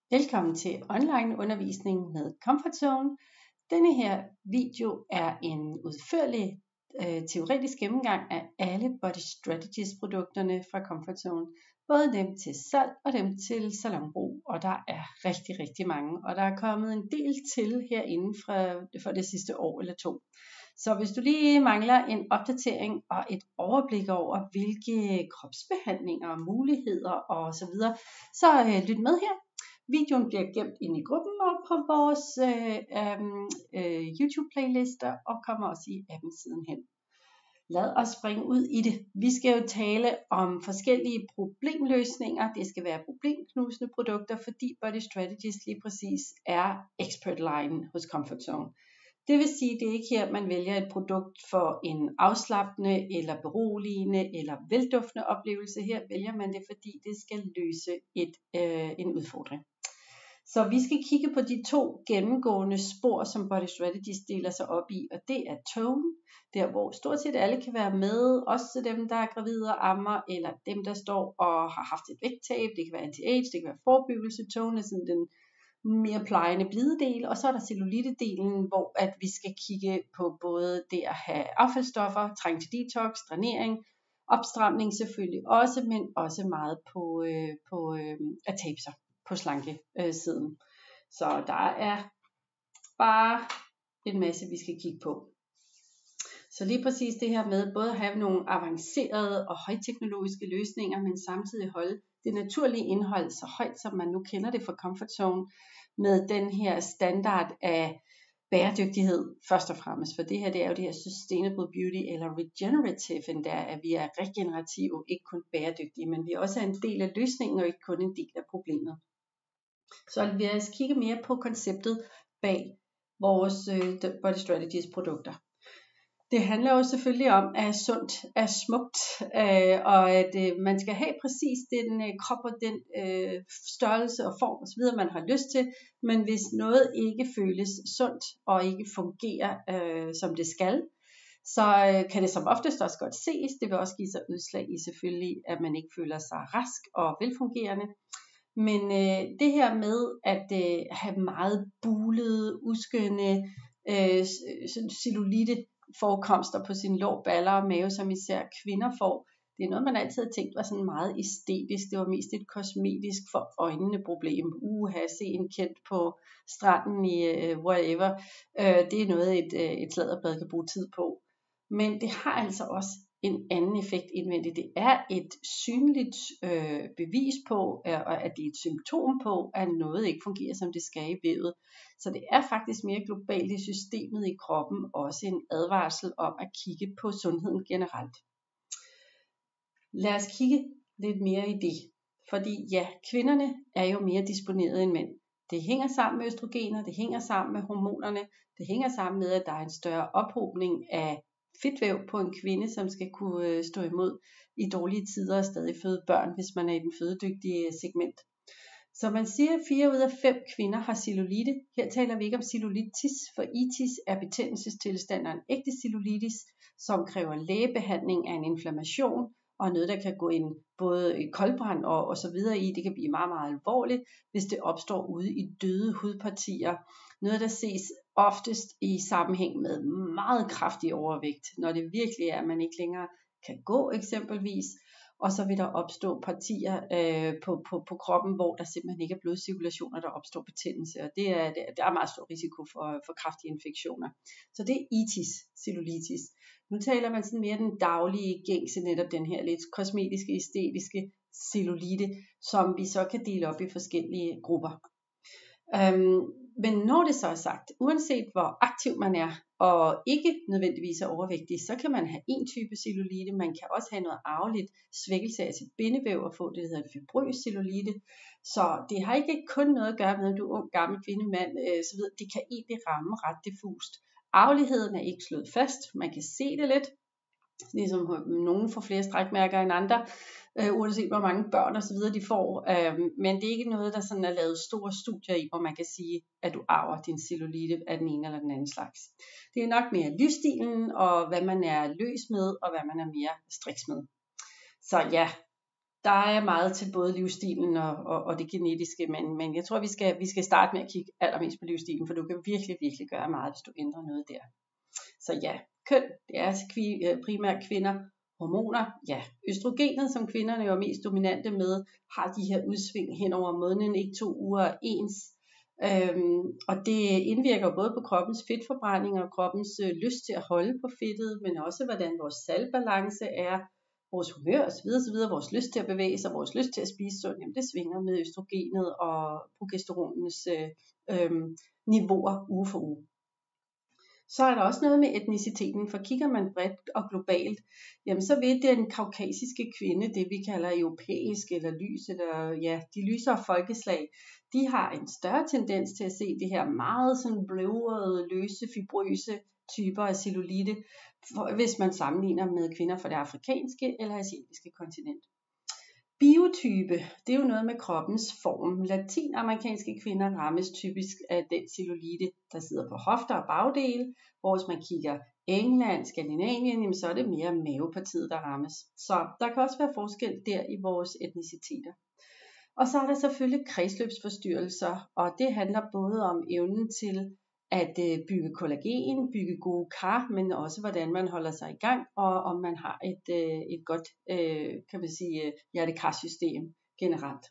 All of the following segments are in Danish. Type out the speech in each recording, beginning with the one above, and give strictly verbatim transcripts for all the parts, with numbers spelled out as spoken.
Velkommen til online undervisning med Comfort Zone. Denne her video er en udførlig øh, teoretisk gennemgang af alle Body Strategies produkterne fra Comfort Zone. Både dem til salg og dem til salonbrug, og der er rigtig, rigtig mange. Og der er kommet en del til herinde fra, for det sidste år eller to. Så hvis du lige mangler en opdatering og et overblik over, hvilke kropsbehandlinger og muligheder osv., så øh, lyt med her. Videoen bliver gemt ind i gruppen og på vores øh, øh, YouTube-playlister og kommer også i appen sidenhen. Lad os springe ud i det. Vi skal jo tale om forskellige problemløsninger. Det skal være problemknusende produkter, fordi Body Strategies lige præcis er expert line hos Comfort Zone. Det vil sige, det er ikke her, man vælger et produkt for en afslappende eller beroligende eller velduftende oplevelse. Her vælger man det, fordi det skal løse et, øh, en udfordring. Så vi skal kigge på de to gennemgående spor, som Body Strategies deler sig op i, og det er tone, der hvor stort set alle kan være med, også dem, der er gravide og ammer, eller dem, der står og har haft et vægttab. Det kan være anti-age, det kan være forebyggelse. Tone er sådan den mere plejende blide del, og så er der cellulite-delen, hvor at vi skal kigge på både det at have affaldsstoffer, trænge til detox, drænering, opstramning selvfølgelig også, men også meget på, øh, på øh, at tabe sig på slanke øh, siden. Så der er bare en masse, vi skal kigge på. Så lige præcis det her med både at have nogle avancerede og højteknologiske løsninger, men samtidig holde det naturlige indhold så højt, som man nu kender det fra Comfort Zone, med den her standard af bæredygtighed først og fremmest. For det her, det er jo det her sustainable beauty eller regenerative, endda, at vi er regenerative, ikke kun bæredygtige, men vi også er en del af løsningen og ikke kun en del af problemet. Så lad os kigge mere på konceptet bag vores øh, Body Strategies produkter. Det handler jo selvfølgelig om, at sundt er smukt, øh, og at øh, man skal have præcis den øh, krop og den øh, størrelse og form osv., man har lyst til. Men hvis noget ikke føles sundt og ikke fungerer, øh, som det skal, så øh, kan det som oftest også godt ses. Det vil også give sig udslag i selvfølgelig, at man ikke føler sig rask og velfungerende. Men øh, det her med at øh, have meget bulede, uskønne øh, cellulite forekomster på sine lår, baller og mave, som især kvinder får. Det er noget, man altid har tænkt var sådan meget æstetisk. Det var mest et kosmetisk for øjnene problem. Uha, se en kendt på stranden i uh, whatever. Uh, det er noget, et, uh, et sladderblad kan bruge tid på. Men det har altså også en anden effekt indvendigt. Det er et synligt øh, bevis på, øh, at det er et symptom på, at noget ikke fungerer, som det skal i vævet. Så det er faktisk mere globalt i systemet i kroppen, også en advarsel om at kigge på sundheden generelt. Lad os kigge lidt mere i det. Fordi ja, kvinderne er jo mere disponerede end mænd. Det hænger sammen med østrogener, det hænger sammen med hormonerne, det hænger sammen med, at der er en større ophobning af fedtvæv på en kvinde, som skal kunne stå imod i dårlige tider og stadig føde børn, hvis man er i den fødedygtige segment. Så man siger, at fire ud af fem kvinder har cellulite. Her taler vi ikke om cellulitis, for itis er betændelsestilstand og en ægte cellulitis, som kræver lægebehandling af en inflammation, og noget, der kan gå ind både i koldbrand og, og så videre i. Det kan blive meget, meget alvorligt, hvis det opstår ude i døde hudpartier. Noget, der ses oftest i sammenhæng med meget kraftig overvægt, når det virkelig er, at man ikke længere kan gå eksempelvis. Og så vil der opstå partier øh, på, på, på kroppen, hvor der simpelthen ikke er blodcirkulation, og der opstår betændelse. Og det er, der er meget stor risiko for, for kraftige infektioner. Så det er itis, cellulitis. Nu taler man sådan mere den daglige gængse, netop den her lidt kosmetiske, æstetiske cellulite, som vi så kan dele op i forskellige grupper. Øhm, men når det så er sagt, uanset hvor aktiv man er, og ikke nødvendigvis er overvægtig, så kan man have en type cellulite. Man kan også have noget arveligt svækkelse af sit bindevæv og få det, der hedder en fibrøs cellulite. Så det har ikke kun noget at gøre med, at du er ung, gammel, kvinde, mand, øh, så videre. Det kan egentlig ramme ret diffust. Arveligheden er ikke slået fast. Man kan se det lidt, ligesom nogen får flere strækmærker end andre, øh, uanset hvor mange børn og så videre de får, øh, men det er ikke noget, der sådan er lavet store studier i, hvor man kan sige, at du arver din cellulite af den ene eller den anden slags. Det er nok mere livsstilen, og hvad man er løs med, og hvad man er mere striks med. Så ja, der er meget til både livsstilen og, og, og det genetiske, men, men jeg tror, vi skal, vi skal starte med at kigge allermest på livsstilen, for du kan virkelig, virkelig gøre meget, hvis du ændrer noget der. Så ja, køn, det er primært kvinder. Hormoner, ja, østrogenet, som kvinderne er mest dominante med, har de her udsving hen over måneden, ikke to uger er ens. Øhm, og det indvirker både på kroppens fedtforbrænding og kroppens øh, lyst til at holde på fedtet, men også hvordan vores saltbalance er, vores humør osv., osv., vores lyst til at bevæge sig, vores lyst til at spise sundt, jamen det svinger med østrogenet og progesteronens øh, øh, niveauer uge for uge. Så er der også noget med etniciteten, for kigger man bredt og globalt, jamen så vil den kaukasiske kvinde, det vi kalder europæisk eller lys, eller ja, de lysere folkeslag, de har en større tendens til at se det her meget sådan bløvrede, løse, fibrøse typer af cellulite, hvis man sammenligner med kvinder fra det afrikanske eller asiatiske kontinent. Biotype, det er jo noget med kroppens form. Latinamerikanske kvinder rammes typisk af den cellulite, der sidder på hofter og bagdele, hvor hvis man kigger England, Skandinavien, jamen så er det mere mavepartiet, der rammes. Så der kan også være forskel der i vores etniciteter. Og så er der selvfølgelig kredsløbsforstyrrelser, og det handler både om evnen til at bygge kollagen, bygge gode kar, men også hvordan man holder sig i gang, og om man har et, et godt kan man sige, hjertekarsystem generelt.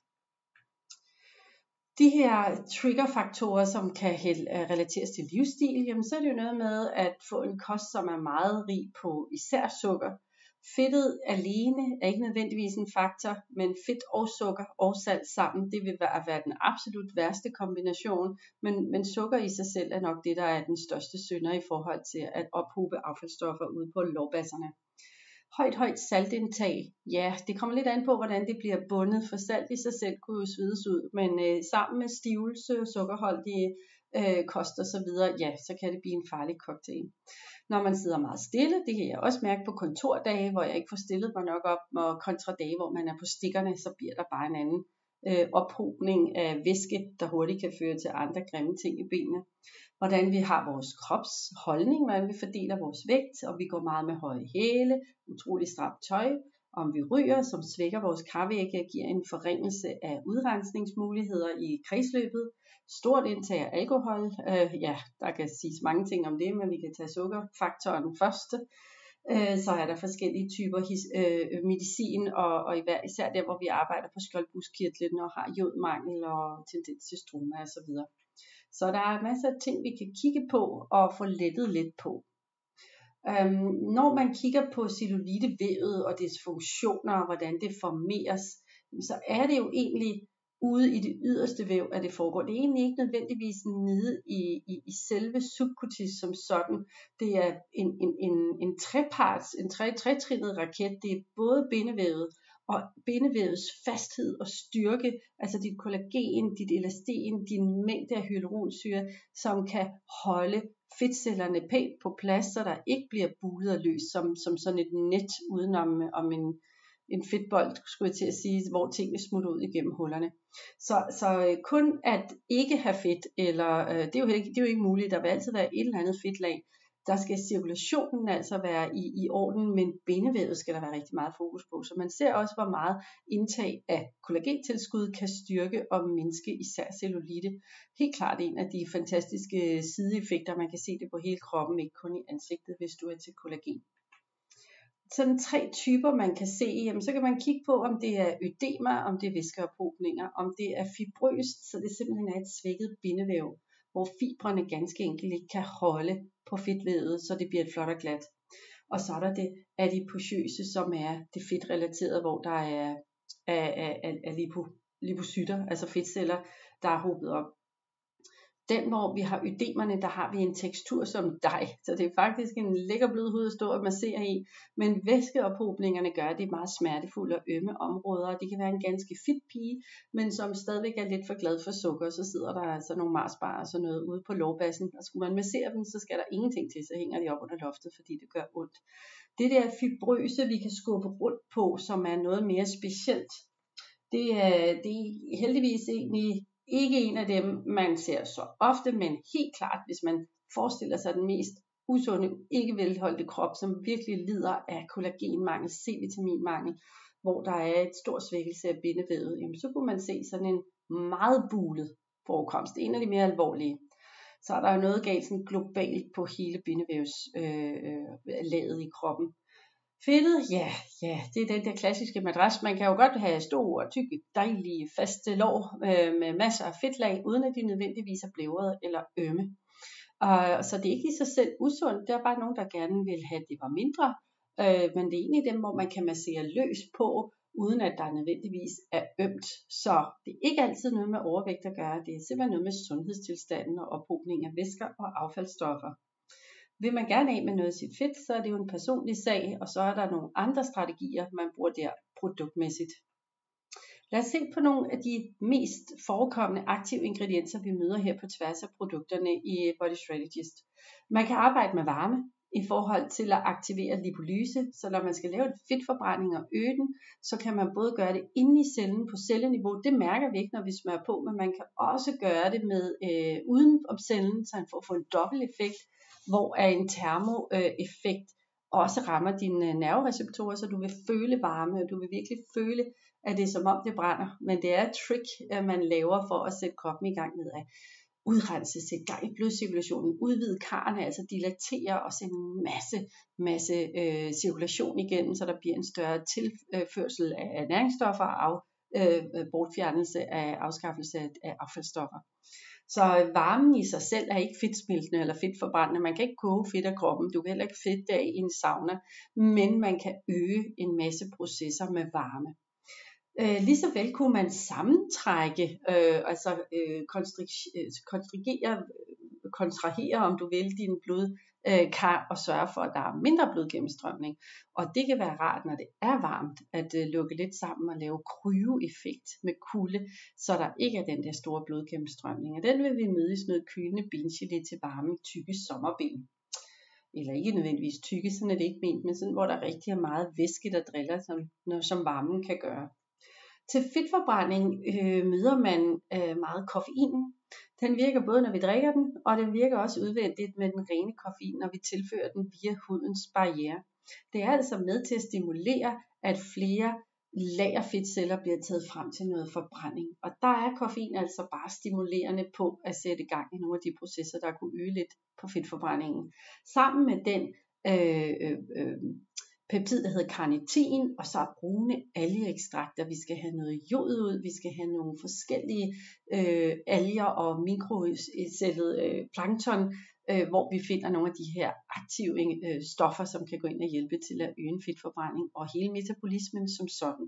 De her triggerfaktorer, som kan relateres til livsstil, jamen så er det jo noget med at få en kost, som er meget rig på især sukker. Fedtet alene er ikke nødvendigvis en faktor, men fedt og sukker og salt sammen, det vil være den absolut værste kombination, men, men sukker i sig selv er nok det, der er den største synder i forhold til at ophobe affaldsstoffer ude på lårbasserne. Højt, højt saltindtag, ja, det kommer lidt an på, hvordan det bliver bundet, for salt i sig selv kunne jo svides ud, men øh, sammen med stivelse, sukkerholdige øh, kost og så videre, ja, så kan det blive en farlig cocktail. Når man sidder meget stille, det kan jeg også mærke på kontordage, hvor jeg ikke får stillet mig nok op, og kontra dage, hvor man er på stikkerne, så bliver der bare en anden øh, ophobning af væske, der hurtigt kan føre til andre grimme ting i benene. Hvordan vi har vores kropsholdning, hvordan vi fordeler vores vægt, og vi går meget med høje hæle, utrolig stramt tøj, om vi ryger, som svækker vores karvægge og giver en forringelse af udrensningsmuligheder i kredsløbet. Stort indtag af alkohol, øh, ja, der kan siges mange ting om det, men vi kan tage sukkerfaktoren første. Øh, så er der forskellige typer his, øh, medicin, og, og især der, hvor vi arbejder på skjoldbuskirtlen og har jodmangel og tendens til struma osv. Så der er masser af ting, vi kan kigge på og få lettet lidt på. Øhm, når man kigger på cellulitevævet og dets funktioner og hvordan det formeres, så er det jo egentlig ude i det yderste væv, at det foregår. Det er egentlig ikke nødvendigvis nede i, i, i selve subcutis som sådan. Det er en, en, en, en treparts, en tre, tretrinnet raket. Det er både bindevævet og bindevævets fasthed og styrke, altså dit kollagen, dit elastin, din mængde af hyaluronsyre, som kan holde fedtcellerne pænt på plads, så der ikke bliver bulet og løs som, som sådan et net udenom om en, en fedtbold, skulle jeg til at sige, hvor tingene smutter ud igennem hullerne. Så, så kun at ikke have fedt, eller øh, det, er jo ikke, det er jo ikke muligt, der vil altid være et eller andet fedtlag. Der skal cirkulationen altså være i, i orden, men bindevævet skal der være rigtig meget fokus på. Så man ser også, hvor meget indtag af kollagentilskud kan styrke og mindske især cellulite. Helt klart en af de fantastiske sideeffekter, man kan se det på hele kroppen, ikke kun i ansigtet, hvis du er til kollagen. Sådan tre typer, man kan se, jamen, så kan man kigge på, om det er ødema, om det er væskeophobninger, om det er fibrøst, så det simpelthen er et svækket bindevæv, hvor fibrene ganske enkelt ikke kan holde på fedtvævet, så det bliver et flot og glat. Og så er der det adipøse, som er det fedtrelaterede, hvor der er, er, er, er lipo, lipocytter, altså fedtceller, der er hobet op. Den, hvor vi har ødemerne, der har vi en tekstur som dej, så det er faktisk en lækker blød hud at stå og massere i, men væskeophobningerne gør, at det er meget smertefulde og ømme områder, og det kan være en ganske fit pige, men som stadigvæk er lidt for glad for sukker, så sidder der altså nogle marsbar og sådan noget ude på lårbassen, og skulle man massere dem, så skal der ingenting til, så hænger de op under loftet, fordi det gør ondt. Det der fibrøse, vi kan skubbe rundt på, som er noget mere specielt, det er, det er heldigvis egentlig ikke en af dem, man ser så ofte, men helt klart, hvis man forestiller sig den mest usunde, ikke velholdte krop, som virkelig lider af kollagenmangel, C-vitaminmangel, hvor der er et stort svækkelse af bindevævet, jamen, så kunne man se sådan en meget bulet forekomst. En af de mere alvorlige. Så er der jo noget galt sådan globalt på hele bindevævslaget i kroppen. Fedtet, ja, ja, det er den der klassiske madras. Man kan jo godt have store, tykke, dejlige, faste lår øh, med masser af fedtlag, uden at de nødvendigvis er blævrede eller ømme. Og, så det er ikke i sig selv usundt. Der er bare nogen, der gerne vil have, at det var mindre. Øh, men det er egentlig dem, hvor man kan massere løs på, uden at der nødvendigvis er ømt. Så det er ikke altid noget med overvægt at gøre. Det er simpelthen noget med sundhedstilstanden og ophobning af væsker og affaldsstoffer. Vil man gerne af med noget af sit fedt, så er det jo en personlig sag, og så er der nogle andre strategier, man bruger der produktmæssigt. Lad os se på nogle af de mest forekommende aktive ingredienser, vi møder her på tværs af produkterne i Body Strategist. Man kan arbejde med varme i forhold til at aktivere lipolyse, så når man skal lave en fedtforbrænding og øge den, så kan man både gøre det inde i cellen på celleniveau. Det mærker vi ikke, når vi smører på, men man kan også gøre det med øh, uden om cellen, så man får, får en dobbelt effekt, hvor en termoeffekt også rammer dine nervereceptorer, så du vil føle varme, og du vil virkelig føle, at det er som om det brænder. Men det er et trick, man laver for at sætte kroppen i gang med at udrense, sætte gang i blodcirkulationen, udvide karrene, altså dilatere og sætte en masse, masse øh, cirkulation igennem, så der bliver en større tilførsel af næringsstoffer og øh, bortfjernelse af afskaffelse af affaldsstoffer. Så varmen i sig selv er ikke fedtsmeltende eller fedtforbrændende. Man kan ikke koge fedt af kroppen. Du kan heller ikke fedte af i en sauna. Men man kan øge en masse processer med varme. Øh, lige så vel kunne man sammentrække, øh, altså øh, konstrigere, kontrahere, om du vil, din blodkar og sørge for, at der er mindre blodgennemstrømning. Og det kan være rart, når det er varmt, at øh, lukke lidt sammen og lave kryoeffekt med kulde, så der ikke er den der store blodgennemstrømning. Og den vil vi møde i sådan noget kølende bengelé til varme, tykke sommerben. Eller ikke nødvendigvis tykke, sådan er det ikke ment, men sådan, hvor der rigtig er meget væske, der driller, som, som varmen kan gøre. Til fedtforbrænding øh, møder man øh, meget koffein. Den virker både, når vi drikker den, og den virker også udvendigt med den rene koffein, når vi tilfører den via hudens barriere. Det er altså med til at stimulere, at flere lagerfedtceller bliver taget frem til noget forbrænding. Og der er koffein altså bare stimulerende på at sætte gang i nogle af de processer, der kunne øge lidt på fedtforbrændingen. Sammen med den øh, øh, øh, peptid, der hedder carnitin, og så brune algeekstrakter. Vi skal have noget jod ud, vi skal have nogle forskellige øh, alger og mikrocellet øh, plankton, øh, hvor vi finder nogle af de her aktive øh, stoffer, som kan gå ind og hjælpe til at øge en fedtforbrænding og hele metabolismen som sådan.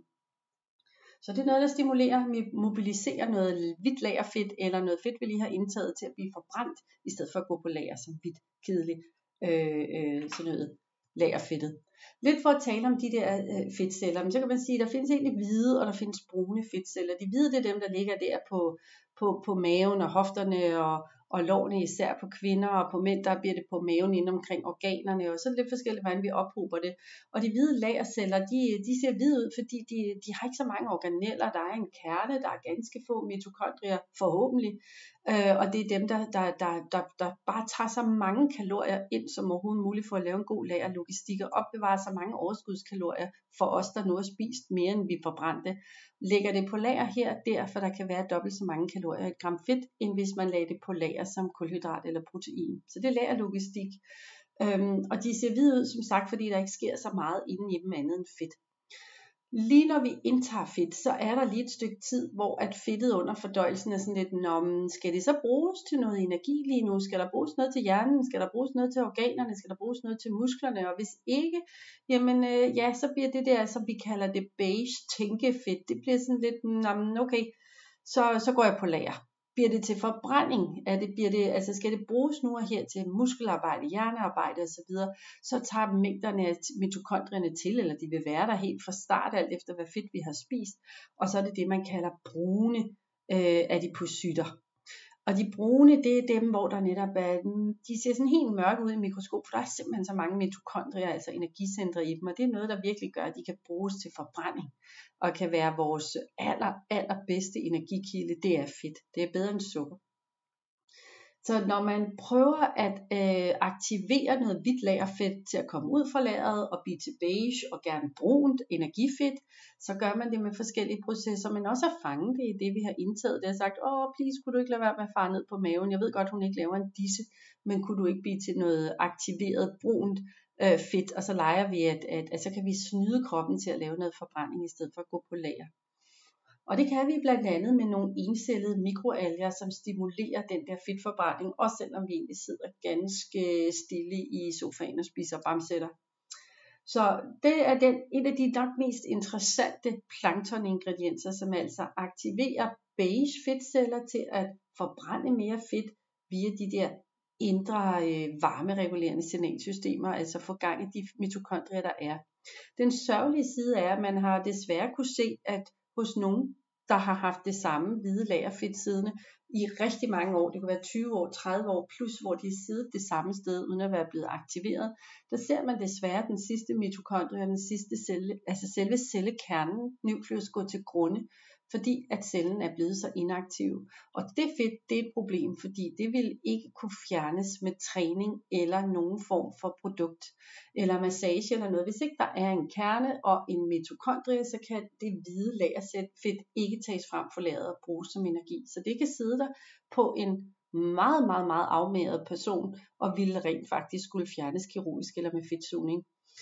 Så det er noget, der stimulerer, mobiliserer noget hvidt lagerfedt, eller noget fedt, vi lige har indtaget til at blive forbrændt, i stedet for at gå på lager som hvidt, kedeligt, øh, øh, sådan noget lagerfedtet. Lidt for at tale om de der øh, fedtceller, men så kan man sige, at der findes egentlig hvide, og der findes brune fedtceller. De hvide, det er dem, der ligger der på, på, på maven og hofterne og, og lårene, især på kvinder, og på mænd, der bliver det på maven inde omkring organerne, og så er det lidt forskelligt, hvordan vi ophober det. Og de hvide lagerceller, de, de ser hvide ud, fordi de, de har ikke så mange organeller. Der er en kerne, der er ganske få mitokondrier, forhåbentlig, øh, og det er dem, der, der, der, der, der bare tager så mange kalorier ind, som overhovedet muligt for at lave en god lagerlogistik, og opbevare så mange overskudskalorier for os, der nu har spist mere, end vi forbrændte. Lægger det på lager her, derfor der kan være dobbelt så mange kalorier i et gram fedt, end hvis man lagde det på lager som kulhydrat eller protein. Så det er lagerlogistik. Øhm, og de ser hvide ud, som sagt, fordi der ikke sker så meget inden i dem andet end fedt. Lige når vi indtager fedt, så er der lige et stykke tid, hvor at fedtet under fordøjelsen er sådan lidt, Nå, skal det så bruges til noget energi lige nu? Skal der bruges noget til hjernen? Skal der bruges noget til organerne? Skal der bruges noget til musklerne? Og hvis ikke, jamen øh, ja, så bliver det der, som vi kalder det beige tænkefedt. Det bliver sådan lidt, Nå, okay, så, så går jeg på lager. Bliver det til forbrænding? Er det, bliver det, altså skal det bruges nu og her til muskelarbejde, hjernearbejde osv., så tager mængderne af mitokondrierne til, eller de vil være der helt fra start, alt efter hvad fedt vi har spist. Og så er det det, man kalder brune øh, adipocytter. Og de brune, det er dem, hvor der netop er, de ser sådan helt mørke ud i mikroskop, for der er simpelthen så mange mitokondrier, altså energicentre i dem, og det er noget, der virkelig gør, at de kan bruges til forbrænding, og kan være vores aller, allerbedste energikilde, det er fedt. Det er bedre end sukker. Så når man prøver at øh, aktivere noget hvidt lagerfedt til at komme ud fra lageret og blive til beige og gerne brunt energifedt, så gør man det med forskellige processer, men også at fange det i det, vi har indtaget. Det har sagt, åh, please, kunne du ikke lade være med at fare ned på maven? Jeg ved godt, hun ikke laver en disse, men kunne du ikke blive til noget aktiveret brunt øh, fedt? Og så leger vi, at, at, at så kan vi snyde kroppen til at lave noget forbrænding i stedet for at gå på lager. Og det kan vi blandt andet med nogle encellede mikroalger, som stimulerer den der fedtforbrænding, også selvom vi egentlig sidder ganske stille i sofaen og spiser bamsetter. Så det er den, en af de nok mest interessante planktoningredienser, som altså aktiverer beige fedtceller til at forbrænde mere fedt via de der indre øh, varmeregulerende signalsystemer, altså få gang i de mitokondrier, der er. Den sørgelige side er, at man har desværre kunne se, at hos nogen, der har haft det samme hvide lagerfedt siddende i rigtig mange år, det kan være tyve år, tredive år plus, hvor de har siddet det samme sted, uden at være blevet aktiveret, der ser man desværre den sidste mitokondrie, den sidste celle, altså selve cellekernen, nukleus, gå til grunde, fordi at cellen er blevet så inaktiv. Og det fedt, det er et problem, fordi det vil ikke kunne fjernes med træning eller nogen form for produkt eller massage eller noget. Hvis ikke der er en kerne og en mitokondrie, så kan det hvide lagersæt fedt ikke tages frem for lageret og bruges som energi. Så det kan sidde der på en meget, meget, meget afmagret person og ville rent faktisk skulle fjernes kirurgisk eller med fedtsugning.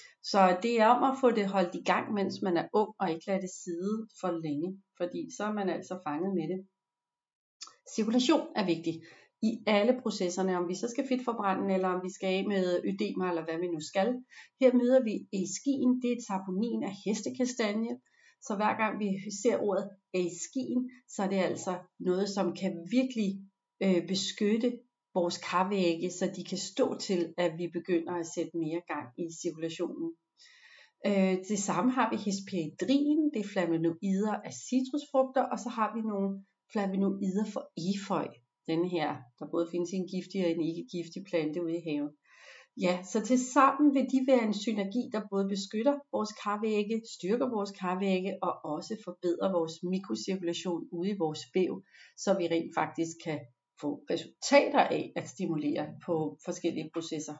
Så det er om at få det holdt i gang, mens man er ung, og ikke lade det sidde for længe, fordi så er man altså fanget med det. Cirkulation er vigtig i alle processerne, om vi så skal fedtforbrænde, eller om vi skal af med ødemer, eller hvad vi nu skal. Her møder vi eskin, det er et saponin af hestekastanje, så hver gang vi ser ordet eskin, så er det altså noget, som kan virkelig øh, beskytte vores karvægge, så de kan stå til, at vi begynder at sætte mere gang i cirkulationen. Øh, det samme har vi hesperidrin, det er flavonoider af citrusfrugter, og så har vi nogle flavonoider for efeu, denne her, der både findes i en giftig og en ikke giftig plante ude i haven. Ja, så til sammen vil de være en synergi, der både beskytter vores karvægge, styrker vores karvægge og også forbedrer vores mikrocirkulation ude i vores væv, så vi rent faktisk kan få resultater af at stimulere på forskellige processer.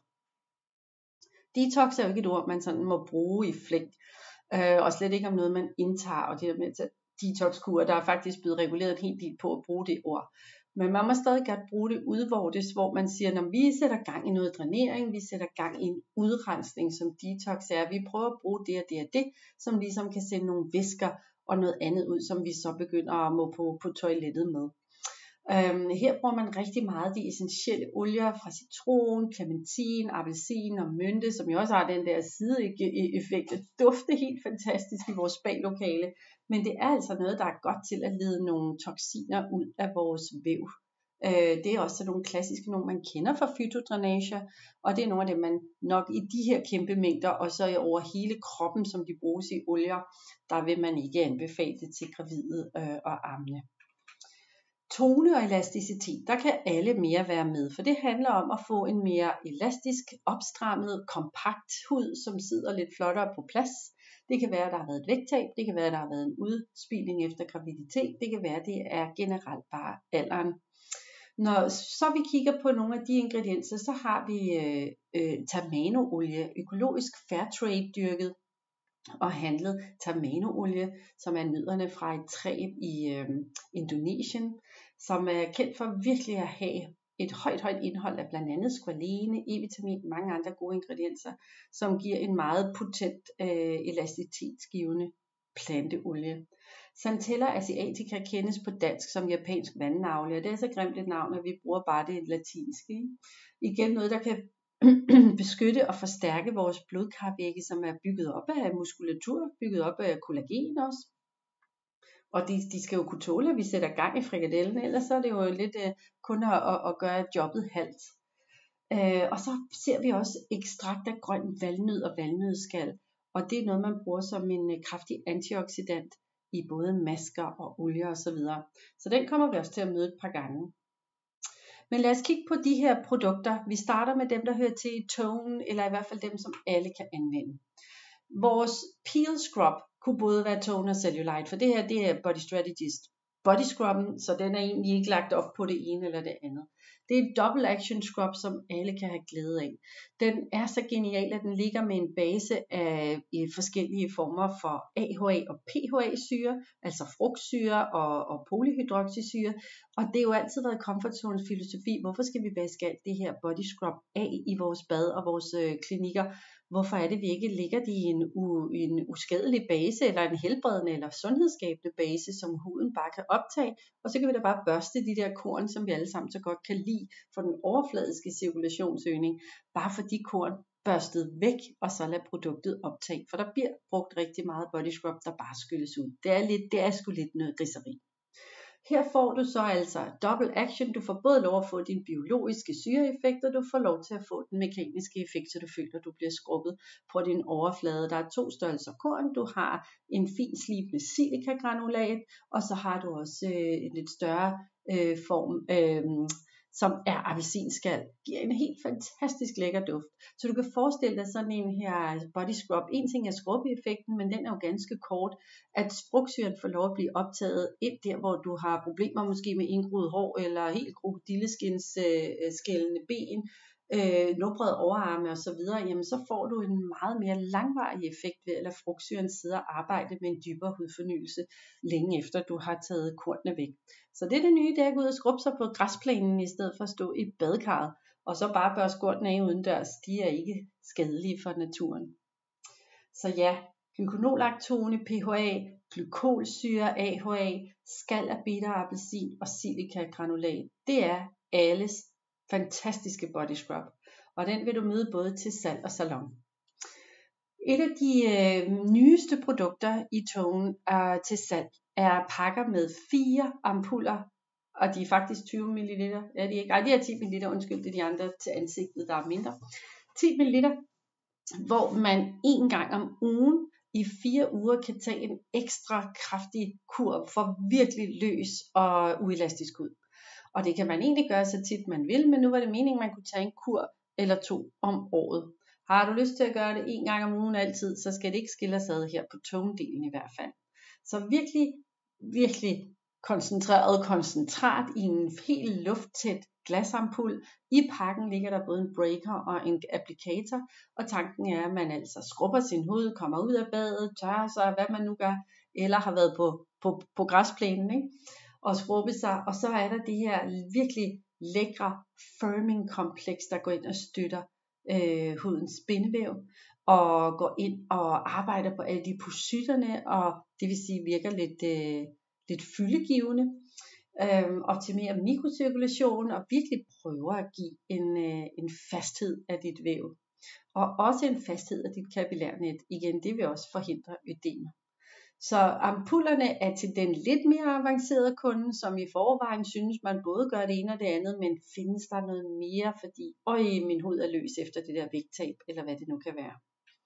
Detox er jo ikke et ord, man sådan må bruge i flæng, øh, og slet ikke om noget, man indtager, og det der med at detox-kur, der er faktisk blevet reguleret en hel del på at bruge det ord. Men man må stadig godt bruge det udvortes, hvor man siger, når vi sætter gang i noget drænering, vi sætter gang i en udrensning, som detox er. Vi prøver at bruge det og det og det, som ligesom kan sende nogle væsker og noget andet ud, som vi så begynder at må på, på toilettet med. Øhm, her bruger man rigtig meget de essentielle olier fra citron, clementin, appelsin og mynte, som jo også har den der sideeffekt at dufte helt fantastisk i vores baglokale. Men det er altså noget, der er godt til at lede nogle toksiner ud af vores væv. Øh, det er også nogle klassiske, nogle man kender fra fytodrænager, og det er nogle af dem, man nok i de her kæmpe mængder, og så over hele kroppen, som de bruges i olier, der vil man ikke anbefale det til gravide øh, og ammende. Tone og elasticitet, der kan alle mere være med, for det handler om at få en mere elastisk, opstrammet, kompakt hud, som sidder lidt flottere på plads. Det kan være, at der har været et vægttab, det kan være, at der har været en udspilning efter graviditet, det kan være, at det er generelt bare alderen. Når så vi kigger på nogle af de ingredienser, så har vi øh, øh, tamano-olie, økologisk fairtrade dyrket og handlet tamano-olie, som er nødderne fra et træ i øh, Indonesien, som er kendt for virkelig at have et højt, højt indhold af blandt andet squalene, E-vitamin, mange andre gode ingredienser, som giver en meget potent øh, elasticitetsgivende planteolie. Centella asiatica kendes på dansk som japansk vandnavle, og det er så grimt et navn, at vi bruger bare det latinske. Igen noget, der kan beskytte og forstærke vores blodkarvægge, som er bygget op af muskulatur, bygget op af kollagen også. Og de, de skal jo kunne tåle, at vi sætter gang i frikadellen, ellers så er det jo lidt uh, kun at, at, at gøre jobbet halvt. Uh, og så ser vi også ekstrakt af grøn valnød og valnødskal, og det er noget, man bruger som en uh, kraftig antioxidant i både masker og olier osv. Så, videre. Så den kommer vi også til at møde et par gange. Men lad os kigge på de her produkter. Vi starter med dem, der hører til i Tone, eller i hvert fald dem, som alle kan anvende. Vores peel scrub kunne både være Tone og Cellulite, for det her det er Body Strategist body scrubben, så den er egentlig ikke lagt op på det ene eller det andet. Det er et double action scrub, som alle kan have glæde af. Den er så genial, at den ligger med en base af i forskellige former for A H A og P H A-syre, altså frugtsyre og, og polyhydroxysyre. Og det er jo altid været Comfort Zones filosofi. Hvorfor skal vi vaske alt det her body scrub af i vores bad og vores øh, klinikker? Hvorfor er det, vi ikke lægger det i en, u, en uskadelig base, eller en helbredende eller sundhedsskabende base, som huden bare kan optage, og så kan vi da bare børste de der korn, som vi alle sammen så godt kan lide for den overfladiske cirkulationsøgning, bare for de korn børstet væk, og så lade produktet optage, for der bliver brugt rigtig meget body scrub, der bare skylles ud. Det er, lidt, det er sgu lidt noget griseri. Her får du så altså double action. Du får både lov at få din biologiske syreeffekt, og du får lov til at få den mekaniske effekt, så du føler, at du bliver skrubbet på din overflade. Der er to størrelser korn. Du har en fin slibende silikagranulat, og så har du også øh, en lidt større øh, form, øh, som er appelsinskal. Giver en helt fantastisk lækker duft. Så du kan forestille dig sådan en her body scrub. En ting er skrubbeeffekten, men den er jo ganske kort, at frugtsyren får lov at blive optaget ind der, hvor du har problemer måske med indgroet hår, eller helt krokodilleskins øh, skældende ben, øh, nubrede overarme osv., jamen så får du en meget mere langvarig effekt ved at lade frugtsyren sidde og arbejde med en dybere hudfornyelse længe efter du har taget kornene væk. Så det er det nye, det er at gå ud og skrubbe sig på græsplænen i stedet for at stå i badekarret, og så bare børste kornene af udendørs. De er ikke skadelige for naturen. Så ja, glykonolaktone, P H A, glykolsyre, A H A, skal af bitter appelsin og silikagranulat. Det er alles fantastiske body scrub, og den vil du møde både til salg og salon. Et af de øh, nyeste produkter i Tone øh, til salg er pakker med fire ampuller, og de er faktisk tyve milliliter. Ja, de er ikke. Ej, de er ti milliliter, undskyld, det er de andre til ansigtet, der er mindre. ti milliliter, hvor man en gang om ugen i fire uger kan tage en ekstra kraftig kur for virkelig løs og uelastisk hud. Og det kan man egentlig gøre så tit man vil, men nu var det meningen, man kunne tage en kur eller to om året. Har du lyst til at gøre det en gang om ugen altid, så skal det ikke skille os ad her på Tone-delen i hvert fald. Så virkelig, virkelig koncentreret koncentrat i en helt lufttæt glasampul. I pakken ligger der både en breaker og en applicator, og tanken er, at man altså skrubber sin hud, kommer ud af badet, tørrer sig, hvad man nu gør, eller har været på, på, på græsplænen, ikke? Og skrubbe sig, og så er der det her virkelig lækre firming kompleks, der går ind og støtter øh, hudens bindevæv, og går ind og arbejder på alle de positterne, og det vil sige virker lidt, øh, lidt fyldegivende, øh, optimerer mikrocirkulation, og virkelig prøver at give en, øh, en fasthed af dit væv, og også en fasthed af dit kapillærnet. Igen, det vil også forhindre ødemer. Så ampullerne er til den lidt mere avancerede kunde, som i forvejen synes, man både gør det ene og det andet, men findes der noget mere, fordi øj, min hud er løs efter det der vægttab, eller hvad det nu kan være.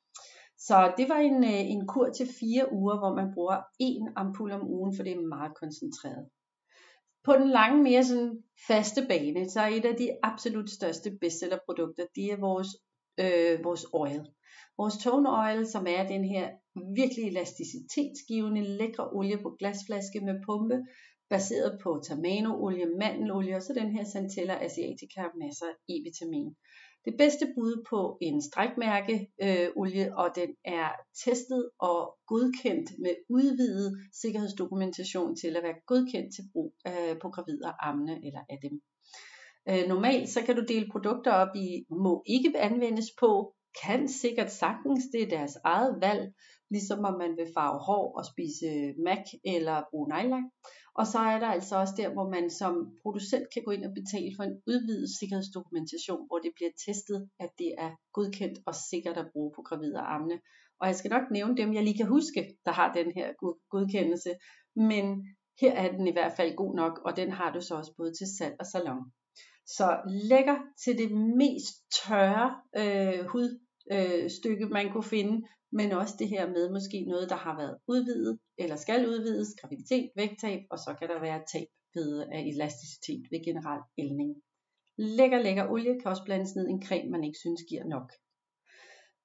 Så det var en, en kur til fire uger, hvor man bruger en ampul om ugen, for det er meget koncentreret. På den lange, mere sådan faste bane, så er et af de absolut største bestsellerprodukter, det er vores, øh, vores oil. Vores Tone Oil, som er den her virkelig elasticitetsgivende, lækre olie på glasflaske med pumpe, baseret på tamano-olie, mandelolie, og så den her Centella Asiatica, masser af E-vitamin. Det bedste bud på en strækmærkeolie, øh, og den er testet og godkendt med udvidet sikkerhedsdokumentation til at være godkendt til brug øh, på gravide og ammende eller af dem. Øh, normalt så kan du dele produkter op i må ikke anvendes på, kan sikkert sagtens, det er deres eget valg, ligesom om man vil farve hår og spise mac eller bruge nejlak. Og så er der altså også der, hvor man som producent kan gå ind og betale for en udvidet sikkerhedsdokumentation, hvor det bliver testet, at det er godkendt og sikkert at bruge på gravide og ammende. Og jeg skal nok nævne dem, jeg lige kan huske, der har den her godkendelse, men her er den i hvert fald god nok, og den har du så også både til salg og salon. Så lækker til det mest tørre øh, hudstykke, øh, man kunne finde, men også det her med måske noget, der har været udvidet, eller skal udvides, graviditet, vægttab, og så kan der være tab ved af elasticitet ved generel ældning. Lækker, lækker olie kan også blandes ned i en creme, man ikke synes giver nok.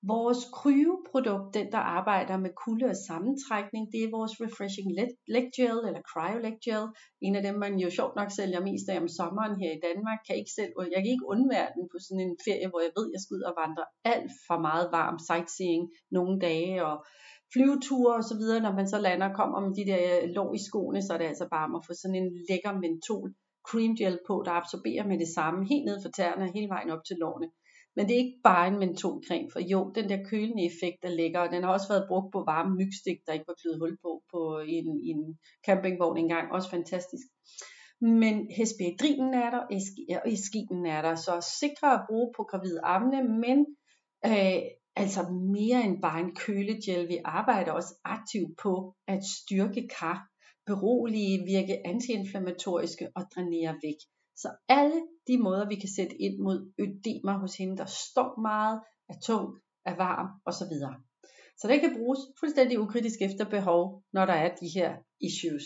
Vores cryoprodukt, den der arbejder med kulde og sammentrækning, det er vores Refreshing Leg Gel eller Cryo Leg Gel. En af dem, man jo sjovt nok sælger mest af om sommeren her i Danmark. Kan ikke selv, jeg kan ikke undvære den på sådan en ferie, hvor jeg ved, jeg skal ud og vandre alt for meget varm sightseeing nogle dage og flyveture og så videre. Når man så lander og kommer med de der lår i skoene, så er det altså bare at få sådan en lækker mentol cream gel på, der absorberer med det samme helt ned for tæerne hele vejen op til lårene. Men det er ikke bare en mentolcreme, for jo, den der kølende effekt er lækker, og den har også været brugt på varme mygstik, der ikke var kløet hul på, på i, en, i en campingvogn engang, også fantastisk. Men hesperidrinen er der, og eskinen er der, så sikre at bruge på gravide ammende, men øh, altså mere end bare en kølegel. Vi arbejder også aktivt på at styrke kar, berolige, virke antiinflammatoriske og drænere væk. Så alle de måder, vi kan sætte ind mod ødemer hos hende, der står meget, er tung, er varm osv. Så det kan bruges fuldstændig ukritisk efter behov, når der er de her issues.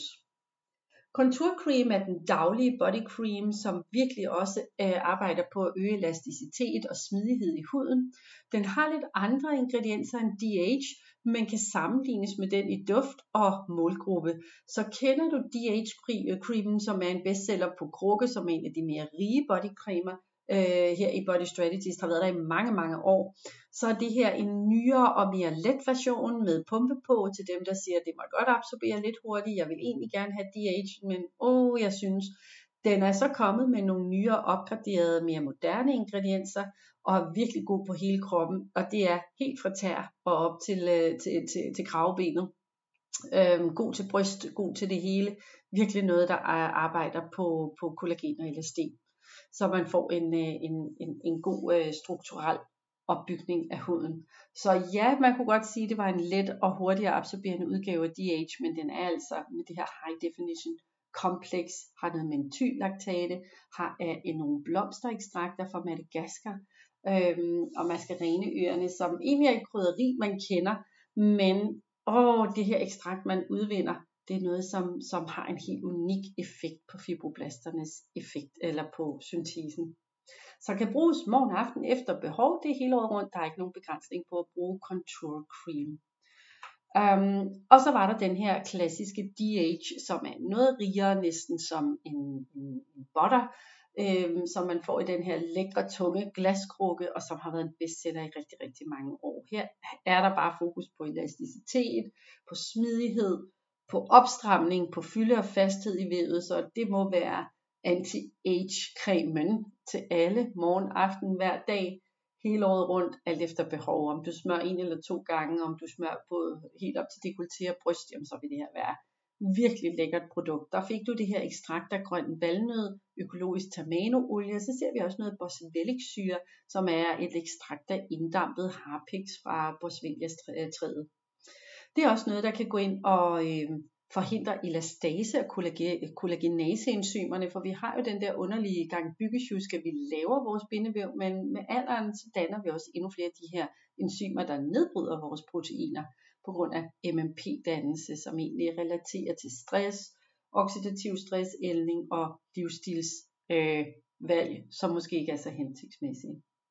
Contour Cream er den daglige body cream, som virkelig også øh, arbejder på at øge elasticitet og smidighed i huden. Den har lidt andre ingredienser end D H, men kan sammenlignes med den i duft og målgruppe. Så kender du D H-creamen, som er en bestseller på krukke, som er en af de mere rige bodycremer øh, her i Body Strategies, har været der i mange, mange år. Så er det her en nyere og mere let version med pumpe på til dem, der siger, at det må godt absorbere lidt hurtigt. Jeg vil egentlig gerne have D H, men åh, jeg synes, den er så kommet med nogle nyere, opgraderede, mere moderne ingredienser, og er virkelig god på hele kroppen, og det er helt fra tær og op til, til, til, til kravebenet. Øhm, god til bryst, god til det hele. Virkelig noget, der arbejder på, på kollagen og elastin. Så man får en, en, en, en god øh, strukturel opbygning af huden. Så ja, man kunne godt sige, at det var en let og hurtigere absorberende udgave af D H, men den er altså med det her high definition kompleks, har noget menthyllaktate, har øh, nogle blomsterekstrakter fra Madagaskar, øhm, og mascareneøerne, som egentlig er et krydderi, man kender, men åh, det her ekstrakt, man udvinder, det er noget, som, som har en helt unik effekt på fibroblasternes effekt, eller på syntesen. Så kan bruges morgen, aften, efter behov, det er hele året rundt, der er ikke nogen begrænsning på at bruge Contour Cream. Um, og så var der den her klassiske D H, som er noget rigere, næsten som en, en, en butter, øhm, som man får i den her lækre, tunge glaskrukke, og som har været en bestseller i rigtig, rigtig mange år. Her er der bare fokus på elasticitet, på smidighed, på opstramning, på fylde og fasthed i vævet, så det må være anti-age-cremen til alle, morgen, aften, hver dag, hele året rundt, alt efter behov. Om du smører en eller to gange, om du smører på helt op til dekolleté og bryst, jamen, så vil det her være virkelig lækkert produkt. Der fik du det her ekstrakt af grøn valnød, økologisk tamano-olie, så ser vi også noget boswellic-syre, som er et ekstrakt af inddampet harpiks fra boswellia-træet. Det er også noget, der kan gå ind og øh, forhindre elastase og kollagenaseenzymerne, for vi har jo den der underlige gang byggesjusk, at vi laver vores bindevæv, men med alderen så danner vi også endnu flere af de her enzymer, der nedbryder vores proteiner på grund af M M P-dannelse, som egentlig relaterer til stress, oxidativ stress, ældning og livsstilsvalg, øh, som måske ikke er så hensigtsmæssige.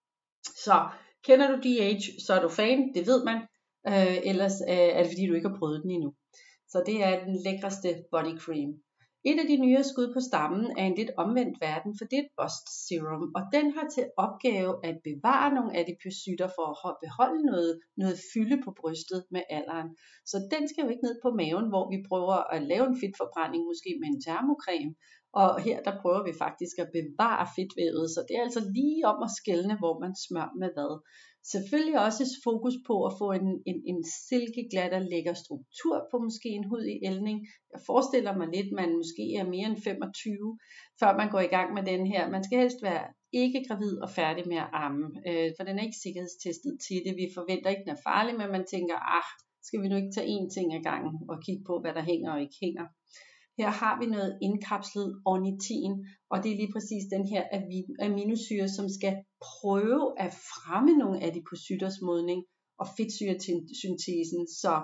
Så kender du D H, så er du fan, det ved man, øh, ellers øh, er det fordi du ikke har prøvet den endnu. Så det er den lækreste body cream. Et af de nye skud på stammen er en lidt omvendt verden, for det er et bust serum, og den har til opgave at bevare nogle adipocytter for at beholde noget, noget fylde på brystet med alderen. Så den skal jo ikke ned på maven, hvor vi prøver at lave en fedtforbrænding, måske med en termocreme. Og her der prøver vi faktisk at bevare fedtvævet, så det er altså lige om at skelne, hvor man smører med hvad. Selvfølgelig også fokus på at få en, en, en silkeglat og lækker struktur på måske en hud i ældning. Jeg forestiller mig lidt, man måske er mere end femogtyve, før man går i gang med den her. Man skal helst være ikke gravid og færdig med at amme, øh, for den er ikke sikkerhedstestet til det. Vi forventer ikke, den er farlig, men man tænker, ah, skal vi nu ikke tage én ting ad gangen og kigge på, hvad der hænger og ikke hænger. Her har vi noget indkapslet ornitin, og det er lige præcis den her aminosyre, som skal prøve at fremme nogle adipocytters modning og fedtsyresyntesen, så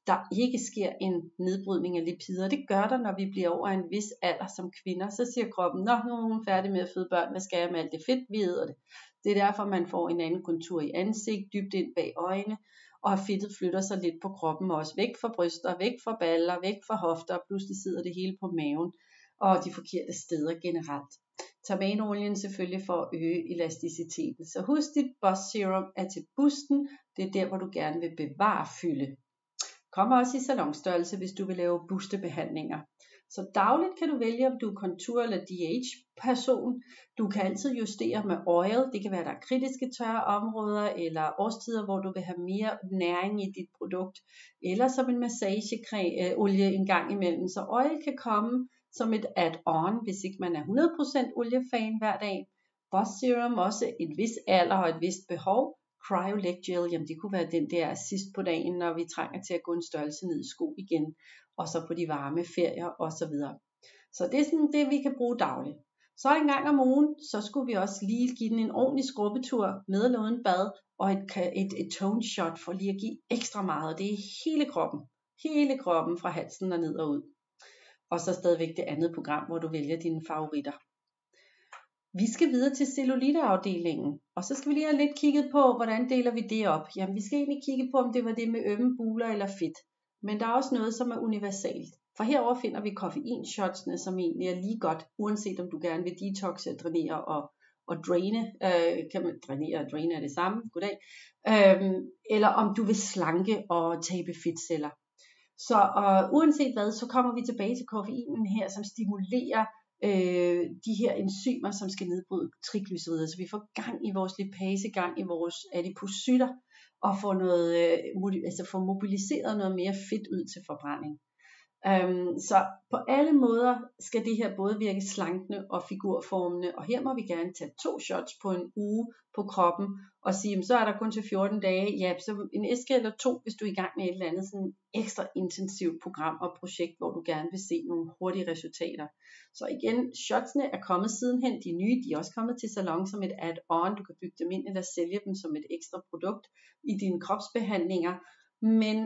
der ikke sker en nedbrydning af lipider. Det gør der, når vi bliver over en vis alder som kvinder. Så siger kroppen, nå, nu er hun færdig med at føde børn, hvad skal jeg med alt det fedt, vi æder det. Det er derfor, man får en anden kontur i ansigt, dybt ind bag øjne, og fedtet flytter sig lidt på kroppen også. Væk fra bryster, væk fra baller, væk fra hofter, og pludselig sidder det hele på maven, og de forkerte steder generelt. Terpenolien selvfølgelig for at øge elasticiteten. Så husk, dit Boss Serum er til busten. Det er der, hvor du gerne vil bevare fylde. Kommer også i salonstørrelse, hvis du vil lave boosterbehandlinger. Så dagligt kan du vælge, om du er kontur- eller D H-person. Du kan altid justere med oil. Det kan være, der er kritiske tørre områder, eller årstider, hvor du vil have mere næring i dit produkt. Eller som en massageolie en gang imellem. Så oil kan komme som et add-on, hvis ikke man er hundrede procent oliefan hver dag. Boss Serum også et vis alder og et vist behov. Cryo Leg Gel, jamen det kunne være den der sidst på dagen, når vi trænger til at gå en størrelse ned i sko igen, og så på de varme ferier osv. Så det er sådan det, vi kan bruge dagligt. Så en gang om ugen, så skulle vi også lige give den en ordentlig skrubbetur med eller uden bad, og et, et, et tone shot for lige at give ekstra meget, og det er hele kroppen, hele kroppen fra halsen og ned og ud. Og så stadigvæk det andet program, hvor du vælger dine favoritter. Vi skal videre til celluliteafdelingen, og så skal vi lige have lidt kigget på, hvordan deler vi det op. Jamen, vi skal egentlig kigge på, om det var det med ømme buler eller fedt. Men der er også noget, som er universalt. For herover finder vi koffeinshotsene, som egentlig er lige godt, uanset om du gerne vil detoxe, drænere og, og draine. Øh, kan man drænere og draine er det samme, goddag. Øh, eller om du vil slanke og tabe fedtceller. Så og uanset hvad, så kommer vi tilbage til koffeinen her, som stimulerer øh, de her enzymer, som skal nedbryde triglycerider, så vi får gang i vores lipase, gang i vores adipocytter, og får, noget, øh, altså får mobiliseret noget mere fedt ud til forbrænding. Um, så på alle måder skal det her både virke slankende og figurformende, og her må vi gerne tage to shots på en uge på kroppen, og sige, så er der kun til fjorten dage, ja, så en æske eller to, hvis du er i gang med et eller andet sådan ekstra intensivt program og projekt, hvor du gerne vil se nogle hurtige resultater. Så igen, shotsene er kommet sidenhen, de nye, de er også kommet til salon som et add-on, du kan bygge dem ind eller sælge dem som et ekstra produkt i dine kropsbehandlinger, men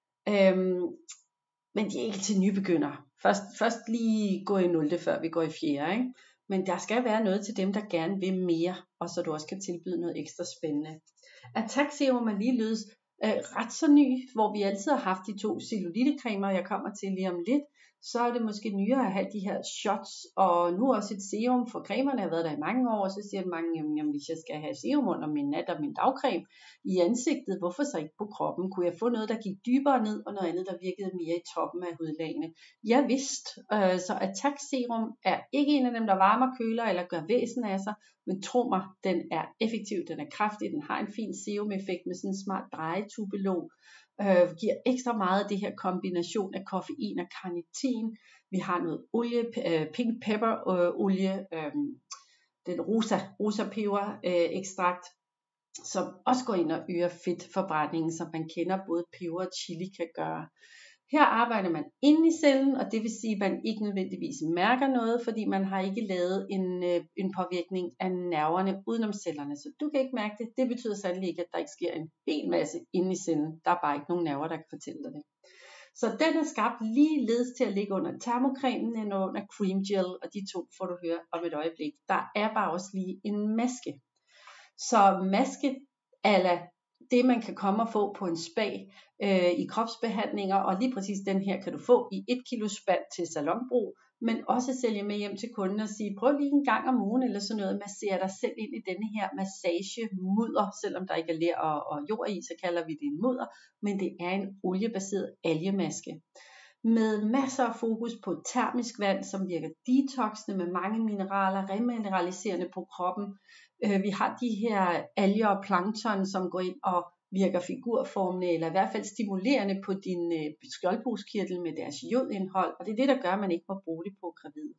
øhm, Men de er ikke til nybegyndere. Først, først lige gå i nul før vi går i fjerde. Ikke? Men der skal være noget til dem, der gerne vil mere, og så du også kan tilbyde noget ekstra spændende. Attack Serum er ligeledes øh, ret så ny, hvor vi altid har haft de to cellulitekremer, jeg kommer til lige om lidt. Så er det måske nyere at have de her shots, og nu også et serum, for cremerne har været der i mange år, og så siger mange, jamen hvis jeg skal have serum under min nat og min dagcreme i ansigtet, hvorfor så ikke på kroppen? Kunne jeg få noget, der gik dybere ned, og noget andet, der virkede mere i toppen af hudlagene? Ja vist, øh, så Attack Serum er ikke en af dem, der varmer, køler eller gør væsen af sig, men tro mig, den er effektiv, den er kraftig, den har en fin serum-effekt med sådan en smart drejetubelåg, øh, giver ekstra meget af det her kombination af koffein og carnitin. Vi har noget olie, øh, pink pepper øh, olie, øh, den rosa, rosa peber øh, ekstrakt, som også går ind og øger fedtforbrændingen, som man kender både peber og chili kan gøre. Her arbejder man inde i cellen, og det vil sige, at man ikke nødvendigvis mærker noget, fordi man har ikke lavet en, øh, en påvirkning af nerverne udenom cellerne. Så du kan ikke mærke det. Det betyder sandelig ikke, at der ikke sker en hel masse inde i cellen. Der er bare ikke nogen nerver, der kan fortælle dig det. Så den er skabt ligeledes til at ligge under termocremen end under cream gel, og de to får du høre om et øjeblik. Der er bare også lige en maske. Så maske ala det man kan komme og få på en spa øh, i kropsbehandlinger, og lige præcis den her kan du få i et kilo spand til salonbrug, men også sælge med hjem til kunden og sige, prøv lige en gang om ugen eller sådan noget, massere dig selv ind i denne her massagemudder, selvom der ikke er ler og, og jord i, så kalder vi det en mudder, men det er en oliebaseret algemaske. Med masser af fokus på termisk vand, som virker detoxende med mange mineraler, remineraliserende på kroppen. Vi har de her alger og plankton, som går ind og virker figurformende, eller i hvert fald stimulerende på din skjoldbruskkirtel med deres jodindhold, og det er det, der gør, at man ikke må bruge det på gravide.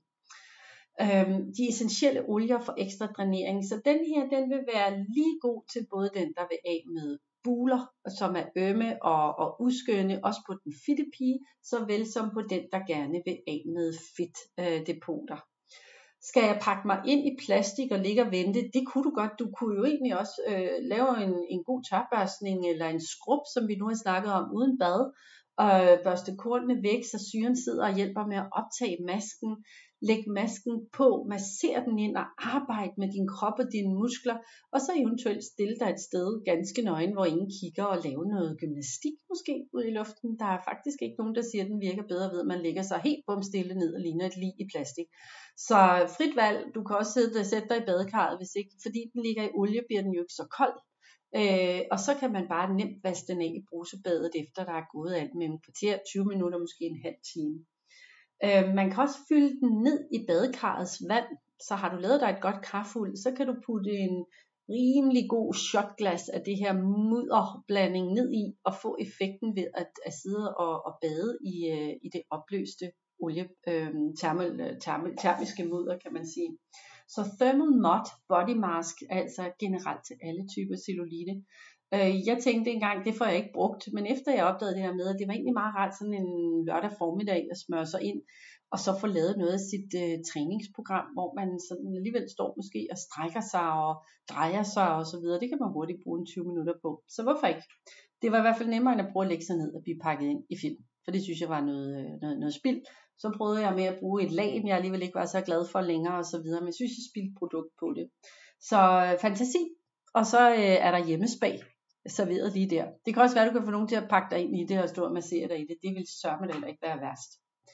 De essentielle olier for ekstra drænering, så den her, den vil være lige god til både den, der vil af med buler, som er ømme og, og uskønne, også på den fitte pige, såvel som på den, der gerne vil af med fedtdepoter. Skal jeg pakke mig ind i plastik og ligge og vente? Det kunne du godt. Du kunne jo egentlig også øh, lave en, en god tørbørstning eller en skrub, som vi nu har snakket om, uden bad, øh, børste kornene væk, så syren sidder og hjælper med at optage masken. Læg masken på, masser den ind og arbejde med din krop og dine muskler, og så eventuelt stille dig et sted ganske nøgen, hvor ingen kigger, og lave noget gymnastik måske ud i luften. Der er faktisk ikke nogen, der siger, at den virker bedre ved, at man lægger sig helt bumstille ned og ligner et lig i plastik. Så frit valg, du kan også sætte, sætte dig i badekarret, hvis ikke, fordi den ligger i olie, bliver den jo ikke så kold. Øh, og så kan man bare nemt vaske den af i brusebadet, efter der er gået alt med en kvarter, tyve minutter, måske en halv time. Øh, man kan også fylde den ned i badekarrets vand, så har du lavet dig et godt karfuld, så kan du putte en rimelig god shotglas af det her mudderblanding ned i, og få effekten ved at, at sidde og, og bade i, øh, i det opløste olie, øh, termal, termal, termiske mudder, kan man sige. Så Thermal Mud Body Mask er altså generelt til alle typer cellulite. Jeg tænkte engang, det får jeg ikke brugt, men efter jeg opdagede det her med, at det var egentlig meget rart sådan en lørdag formiddag at smøre sig ind, og så få lavet noget af sit øh, træningsprogram, hvor man sådan alligevel står måske og strækker sig og drejer sig og så videre. Det kan man hurtigt bruge tyve minutter på, så hvorfor ikke? Det var i hvert fald nemmere end at prøve at lægge sig ned og blive pakket ind i film, for det synes jeg var noget, noget, noget spild. Så prøvede jeg med at bruge et lag, jeg alligevel ikke var så glad for længere og så videre, men jeg synes, jeg spildte produkt på det. Så øh, fantasi, og så øh, er der hjemmespag serveret lige der. Det kan også være, at du kan få nogen til at pakke dig ind i det og stå og massere dig i det. Det vil sørme da heller ikke være værst.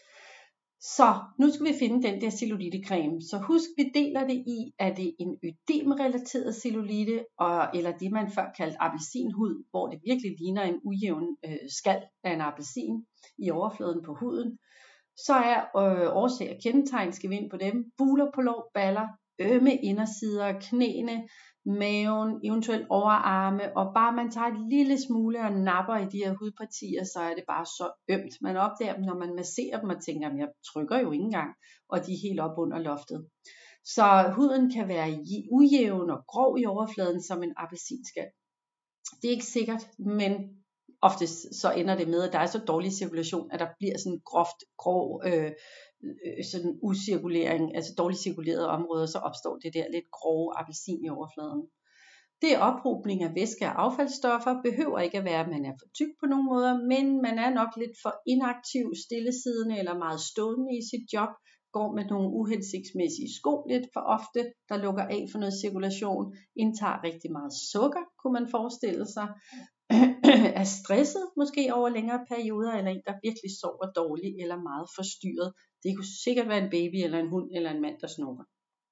Så nu skal vi finde den der cellulitekræme. Så husk, vi deler det i, er det en ødemrelateret cellulite, og, eller det man før kaldte appelsinhud, hvor det virkelig ligner en ujævn øh, skal af en appelsin i overfladen på huden. Så er øh, årsag og kendetegn, skal vi ind på dem, buler på lår, baller, ømme indersider, knæene, maven, eventuelt overarme, og bare man tager et lille smule og napper i de her hudpartier, så er det bare så ømt. Man opdager dem, når man masserer dem og tænker, at jeg trykker jo ikke engang, og de er helt op under loftet. Så huden kan være ujævn og grov i overfladen som en appelsinskal. Det er ikke sikkert, men oftest så ender det med, at der er så dårlig cirkulation, at der bliver sådan groft, grov øh, sådan ucirkulering, altså dårligt cirkulerede områder, så opstår det der lidt grove appelsin i overfladen. Det er ophobning af væske og affaldsstoffer, behøver ikke at være, at man er for tyk på nogen måder, men man er nok lidt for inaktiv, stillesiddende eller meget stående i sit job, går med nogle uhensigtsmæssige sko lidt for ofte, der lukker af for noget cirkulation, indtager rigtig meget sukker, kunne man forestille sig, er stresset måske over længere perioder, eller en, der virkelig sover dårligt eller meget forstyrret. Det kunne sikkert være en baby eller en hund eller en mand, der snurrer.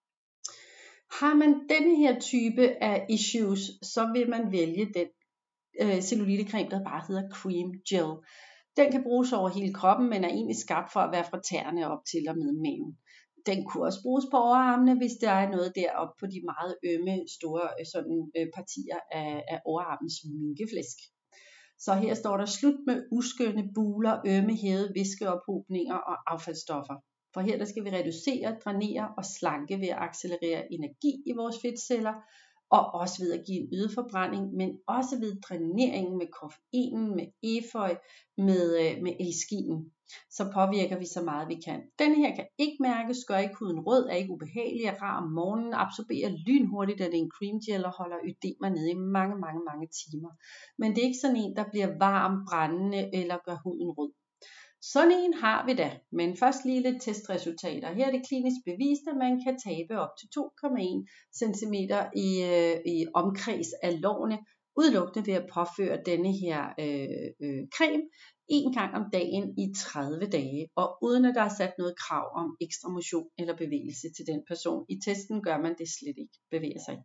Har man denne her type af issues, så vil man vælge den øh, cellulitekræme, der bare hedder Cream Gel. Den kan bruges over hele kroppen, men er egentlig skabt for at være fra tæerne op til og med maven. Den kunne også bruges på overarmene, hvis der er noget deroppe på de meget ømme, store sådan, øh, partier af, af overarmens minkeflæsk. Så her står der slut med uskønne buler, ømme, hævede væskeophobninger og affaldsstoffer. For her der skal vi reducere, drænere og slanke ved at accelerere energi i vores fedtceller, og også ved at give en øget forbrænding, men også ved dræneringen med koffeinen, med efeu, med, med elskinen. Så påvirker vi så meget vi kan. Denne her kan ikke mærkes, gør ikke huden rød, er ikke ubehagelig, er rar om morgenen, absorberer lynhurtigt, da det er en cream gel og holder ødemer nede i mange, mange, mange timer. Men det er ikke sådan en, der bliver varm, brændende eller gør huden rød. Sådan en har vi da, men først lige lidt testresultater. Her er det klinisk bevist, at man kan tabe op til to komma en centimeter i, øh, i omkreds af lårene, udelukkende ved at påføre denne her øh, øh, creme en gang om dagen i tredive dage, og uden at der er sat noget krav om ekstra motion eller bevægelse til den person. I testen gør man det slet ikke, bevæger sig.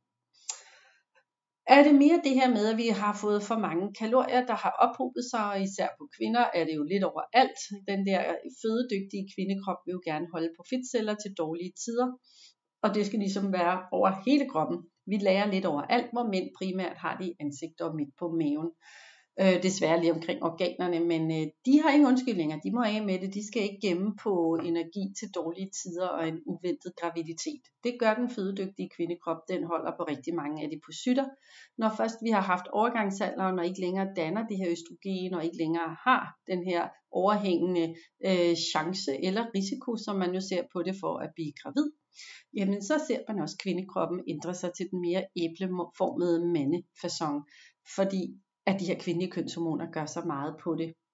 Er det mere det her med, at vi har fået for mange kalorier, der har ophobet sig, og især på kvinder er det jo lidt overalt. Den der fødedygtige kvindekrop vil jo gerne holde på fedtceller til dårlige tider, og det skal ligesom være over hele kroppen. Vi lærer lidt overalt, hvor mænd primært har det i ansigtet og midt på maven. Øh, desværre lige omkring organerne, men øh, de har ingen undskyldninger, de må af med det, de skal ikke gemme på energi til dårlige tider og en uventet graviditet. Det gør den fødedygtige kvindekrop, den holder på rigtig mange af de depositter. Når først vi har haft overgangsalderen og ikke længere danner det her østrogen og ikke længere har den her overhængende øh, chance eller risiko, som man jo ser på det for at blive gravid, jamen så ser man også kvindekroppen ændre sig til den mere æbleformede mandefacon, fordi at de her kvindelige kønshormoner gør så meget på det.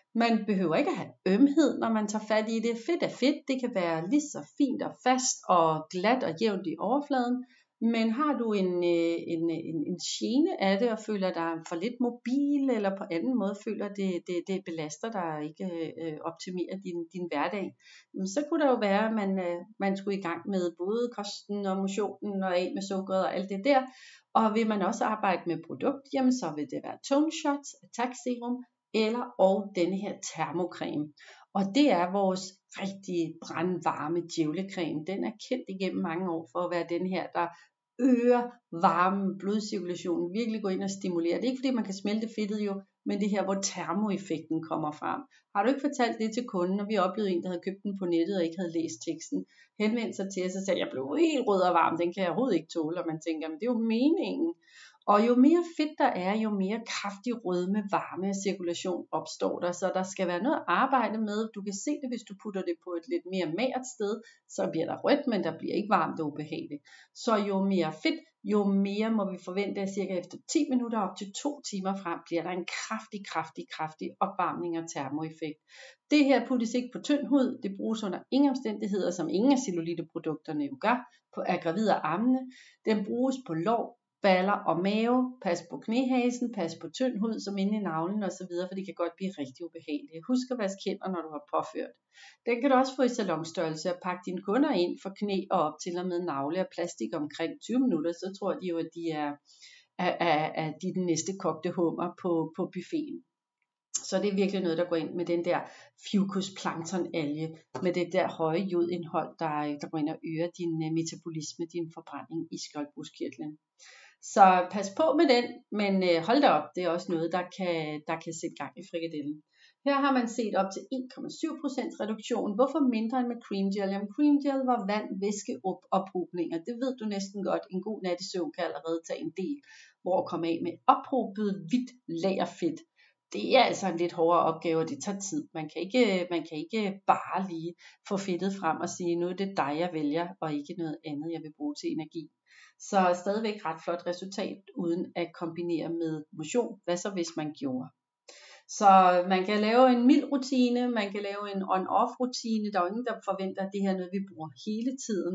Man behøver ikke at have ømhed, når man tager fat i det. Fedt er fedt, det kan være lige så fint og fast og glat og jævnt i overfladen. Men har du en, en, en, en gene af det og føler dig for lidt mobil eller på anden måde føler det, det, det belaster dig og ikke øh, optimerer din, din hverdag, så kunne det jo være, at man, øh, man skulle i gang med både kosten og motionen og af med sukkeret og alt det der. Og vil man også arbejde med produkt, jamen så vil det være Tone Shots, Attack Serum eller og denne her termocreme. Og det er vores rigtig brandvarme djævlecreme. Den er kendt igennem mange år for at være den her, der øger varmen, blodcirkulationen, virkelig går ind og stimulerer. Det er ikke fordi man kan smelte fedtet jo, men det her, hvor termoeffekten kommer frem. Har du ikke fortalt det til kunden, og vi oplevede en, der havde købt den på nettet og ikke havde læst teksten, henvendte sig til os og sagde, jeg blev helt rød og varm, den kan jeg overhovedet ikke tåle, og man tænker, men det er jo meningen. Og jo mere fedt der er, jo mere kraftig rødme, varme og cirkulation opstår der. Så der skal være noget at arbejde med. Du kan se det, hvis du putter det på et lidt mere magert sted, så bliver der rødt, men der bliver ikke varmt og ubehageligt. Så jo mere fedt, jo mere må vi forvente, at cirka efter ti minutter op til to timer frem, bliver der en kraftig, kraftig, kraftig opvarmning og termoeffekt. Det her puttes ikke på tynd hud. Det bruges under ingen omstændigheder, som ingen af celluliteprodukterne jo gør, på af gravide og ammende. Den bruges på lår, baller og mave, pas på knæhasen, pas på tynd hud som inde i navlen osv., for det kan godt blive rigtig ubehageligt. Husk at vaske hænder, når du har påført. Den kan du også få i salonstørrelse og pakke dine kunder ind for knæ og op til og med navle og plastik omkring tyve minutter, så tror de jo, at de er, er, er, er de den næste kogte hummer på, på buffeten. Så det er virkelig noget, der går ind med den der Fucus plankton alge, med det der høje jodindhold, der, der går ind og øger din metabolisme, din forbrænding i skjoldbruskkirtlen. Så pas på med den, men hold da op, det er også noget, der kan, der kan sætte gang i frikadellen. Her har man set op til en komma syv procent reduktion. Hvorfor mindre end med cream gel? Jamen cream gel var vand, væske, op ophobninger. Det ved du næsten godt. En god nat i søvn kan allerede tage en del. Hvor at komme af med ophobet hvidt lagerfedt. Det er altså en lidt hårdere opgave, og det tager tid. Man kan ikke, man kan ikke bare lige få fedtet frem og sige, nu er det dig, jeg vælger, og ikke noget andet, jeg vil bruge til energi. Så stadigvæk ret flot resultat, uden at kombinere med motion. Hvad så hvis man gjorde? Så man kan lave en mild rutine, man kan lave en on-off rutine. Der er jo ingen, der forventer, at det her er noget, vi bruger hele tiden.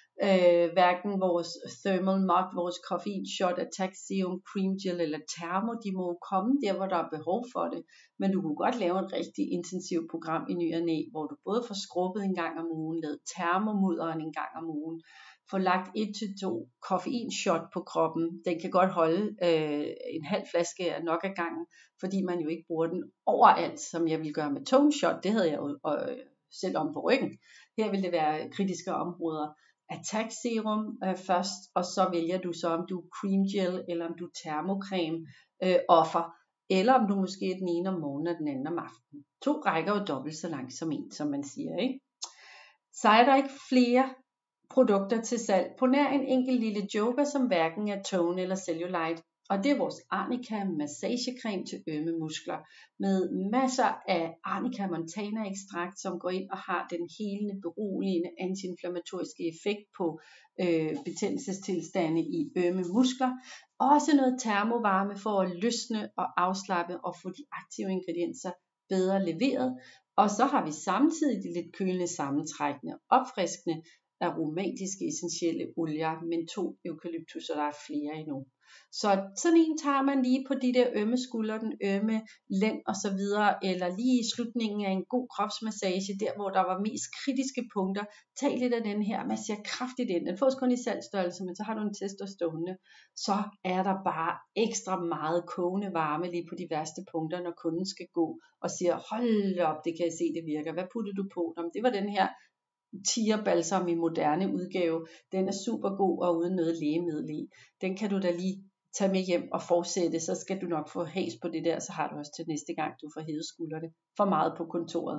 Øh, hverken vores thermal mug, vores koffein shot, attack serum, cream gel eller termo, de må komme der, hvor der er behov for det. Men du kunne godt lave et rigtig intensivt program i ny og næ, hvor du både får skrubbet en gang om ugen, lavet termomudderen en gang om ugen, få lagt et til to koffein shot på kroppen. Den kan godt holde øh, en halv flaske af nok af gangen, fordi man jo ikke bruger den overalt, som jeg ville gøre med tone shot. Det havde jeg jo øh, selv om på ryggen. Her vil det være kritiske områder. Attack serum øh, først, og så vælger du så, om du er cream gel, eller om du er termocreme øh, offer, eller om du måske er den ene om morgenen og den anden om aftenen. To rækker jo dobbelt så langt som en, som man siger, ikke? Så er der ikke flere produkter til salg på nær en enkelt lille joker, som hverken er tone eller cellulite. Og det er vores Arnica massagecreme til ømme muskler med masser af Arnica montana ekstrakt, som går ind og har den helende, beroligende, antiinflammatoriske effekt på øh, betændelsestilstande i ømme muskler. Også noget termovarme for at løsne og afslappe og få de aktive ingredienser bedre leveret. Og så har vi samtidig de lidt kølende, sammentrækkende, opfriskende, aromatiske essentielle olier, mentol, eukalyptus, og der er flere endnu. Så sådan en tager man lige på de der ømme skuldre, den ømme lænd og så videre, eller lige i slutningen af en god kropsmassage, der hvor der var mest kritiske punkter. Tag lidt af den her, masser kraftigt ind. Den fås kun i salgstørrelse, men så har du en tester stående. Så er der bare ekstra meget kogende varme lige på de værste punkter, når kunden skal gå og siger, hold op, det kan jeg se, det virker. Hvad putter du på? Jamen, det var den her tigerbalsam i moderne udgave. Den er super god og uden noget lægemiddel i. Den kan du da lige tage med hjem og fortsætte, så skal du nok få has på det der, så har du også til næste gang, du får hævet skuldrene for meget på kontoret.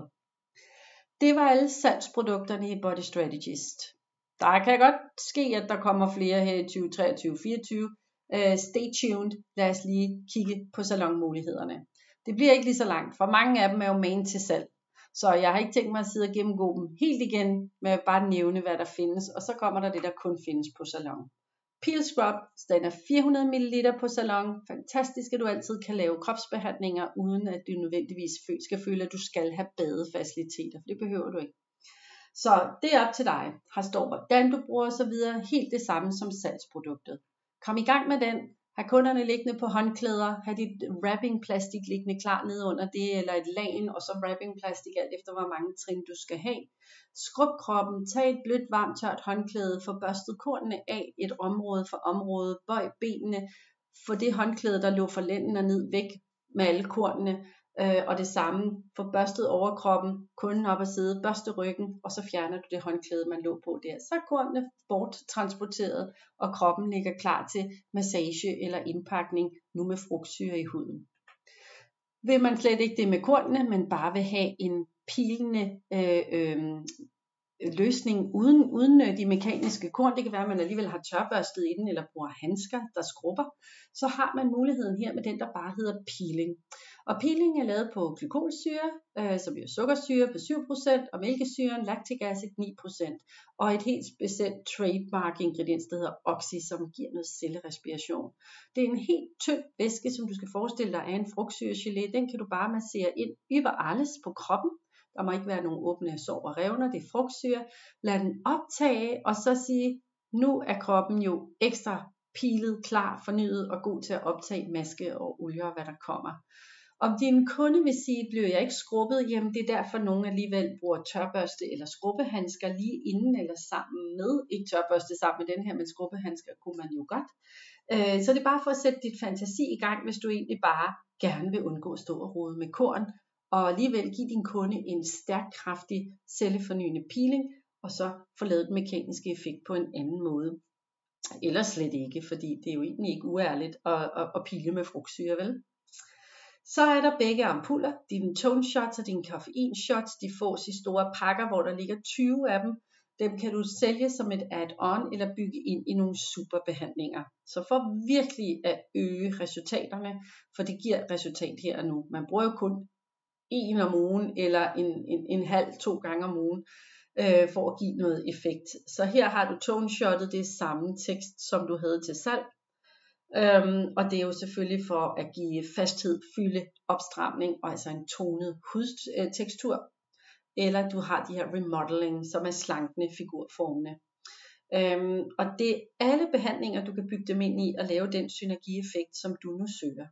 Det var alle salgsprodukterne i Body Strategist. Der kan godt ske, at der kommer flere her i tyve treogtyve fireogtyve. Uh, stay tuned. Lad os lige kigge på salonmulighederne. Det bliver ikke lige så langt, for mange af dem er jo main til salg. Så jeg har ikke tænkt mig at sidde og gennemgå dem helt igen, med at bare nævne, hvad der findes, og så kommer der det, der kun findes på salon. Peel Scrub, den er fire hundrede milliliter på salon. Fantastisk, at du altid kan lave kropsbehandlinger, uden at du nødvendigvis skal føle, at du skal have badefaciliteter, for det behøver du ikke. Så det er op til dig. Her står, hvordan du bruger osv. Helt det samme som salgsproduktet. Kom i gang med den. Have kunderne liggende på håndklæder. Have dit wrapping plastik liggende klar nede under det, eller et lagen, og så wrapping plastik, alt efter hvor mange trin du skal have. Skrub kroppen. Tag et blødt, varmt, tørt håndklæde. Få børstet kornene af et område for område. Bøj benene. Få det håndklæde, der lå for lænden og ned, væk med alle kornene. Øh, og det samme, få børstet overkroppen, kunden op og sidde, børste ryggen, og så fjerner du det håndklæde, man lå på der. Så er kornene borttransporteret, og kroppen ligger klar til massage eller indpakning, nu med frugtsyre i huden. Vil man slet ikke det med kornene, men bare vil have en pilende øh, øh, løsning uden, uden de mekaniske korn, det kan være, at man alligevel har tørbørstet i den, eller bruger handsker, der skrubber, så har man muligheden her med den, der bare hedder peeling. Og peeling er lavet på glykolsyre, øh, som er sukkersyre på syv procent, og mælkesyren lactic acid ni procent, og et helt specielt trademark ingrediens, der hedder oxy, som giver noget cellerespiration. Det er en helt tynd væske, som du skal forestille dig er en frugtsyregelé. Den kan du bare massere ind über alles på kroppen. Der må ikke være nogen åbne sår og revner, det er frugtsyre. Lad den optage, og så sige, nu er kroppen jo ekstra pilet, klar, fornyet og god til at optage maske og olie og hvad der kommer. Om din kunde vil sige, bliver jeg ikke skrubbet, jamen det er derfor nogen alligevel bruger tørbørste eller skrubbehandsker lige inden eller sammen med, ikke tørbørste sammen med den her, men skrubbehandsker kunne man jo godt. Så det er bare for at sætte dit fantasi i gang, hvis du egentlig bare gerne vil undgå at stå og rode med korn, og alligevel give din kunde en stærk, kraftig, cellefornyende peeling, og så få lavet den mekaniske effekt på en anden måde. Eller slet ikke, fordi det er jo egentlig ikke uærligt at, at, at pile med frugtsyre, vel? Så er der begge ampuller, dine tone shots og dine koffein shots, de fås i store pakker, hvor der ligger tyve af dem. Dem kan du sælge som et add-on eller bygge ind i nogle superbehandlinger. Så for virkelig at øge resultaterne, for det giver resultat her og nu. Man bruger jo kun en om ugen eller en, en, en halv, to gange om ugen øh, for at give noget effekt. Så her har du tone shottet, det er samme tekst, som du havde til salg. Øhm, og det er jo selvfølgelig for at give fasthed, fylde, opstramning og altså en tonet hudtekstur. Eller du har de her remodeling, som er slankende figurformene. Øhm, og det er alle behandlinger, du kan bygge dem ind i og lave den synergieffekt, som du nu søger.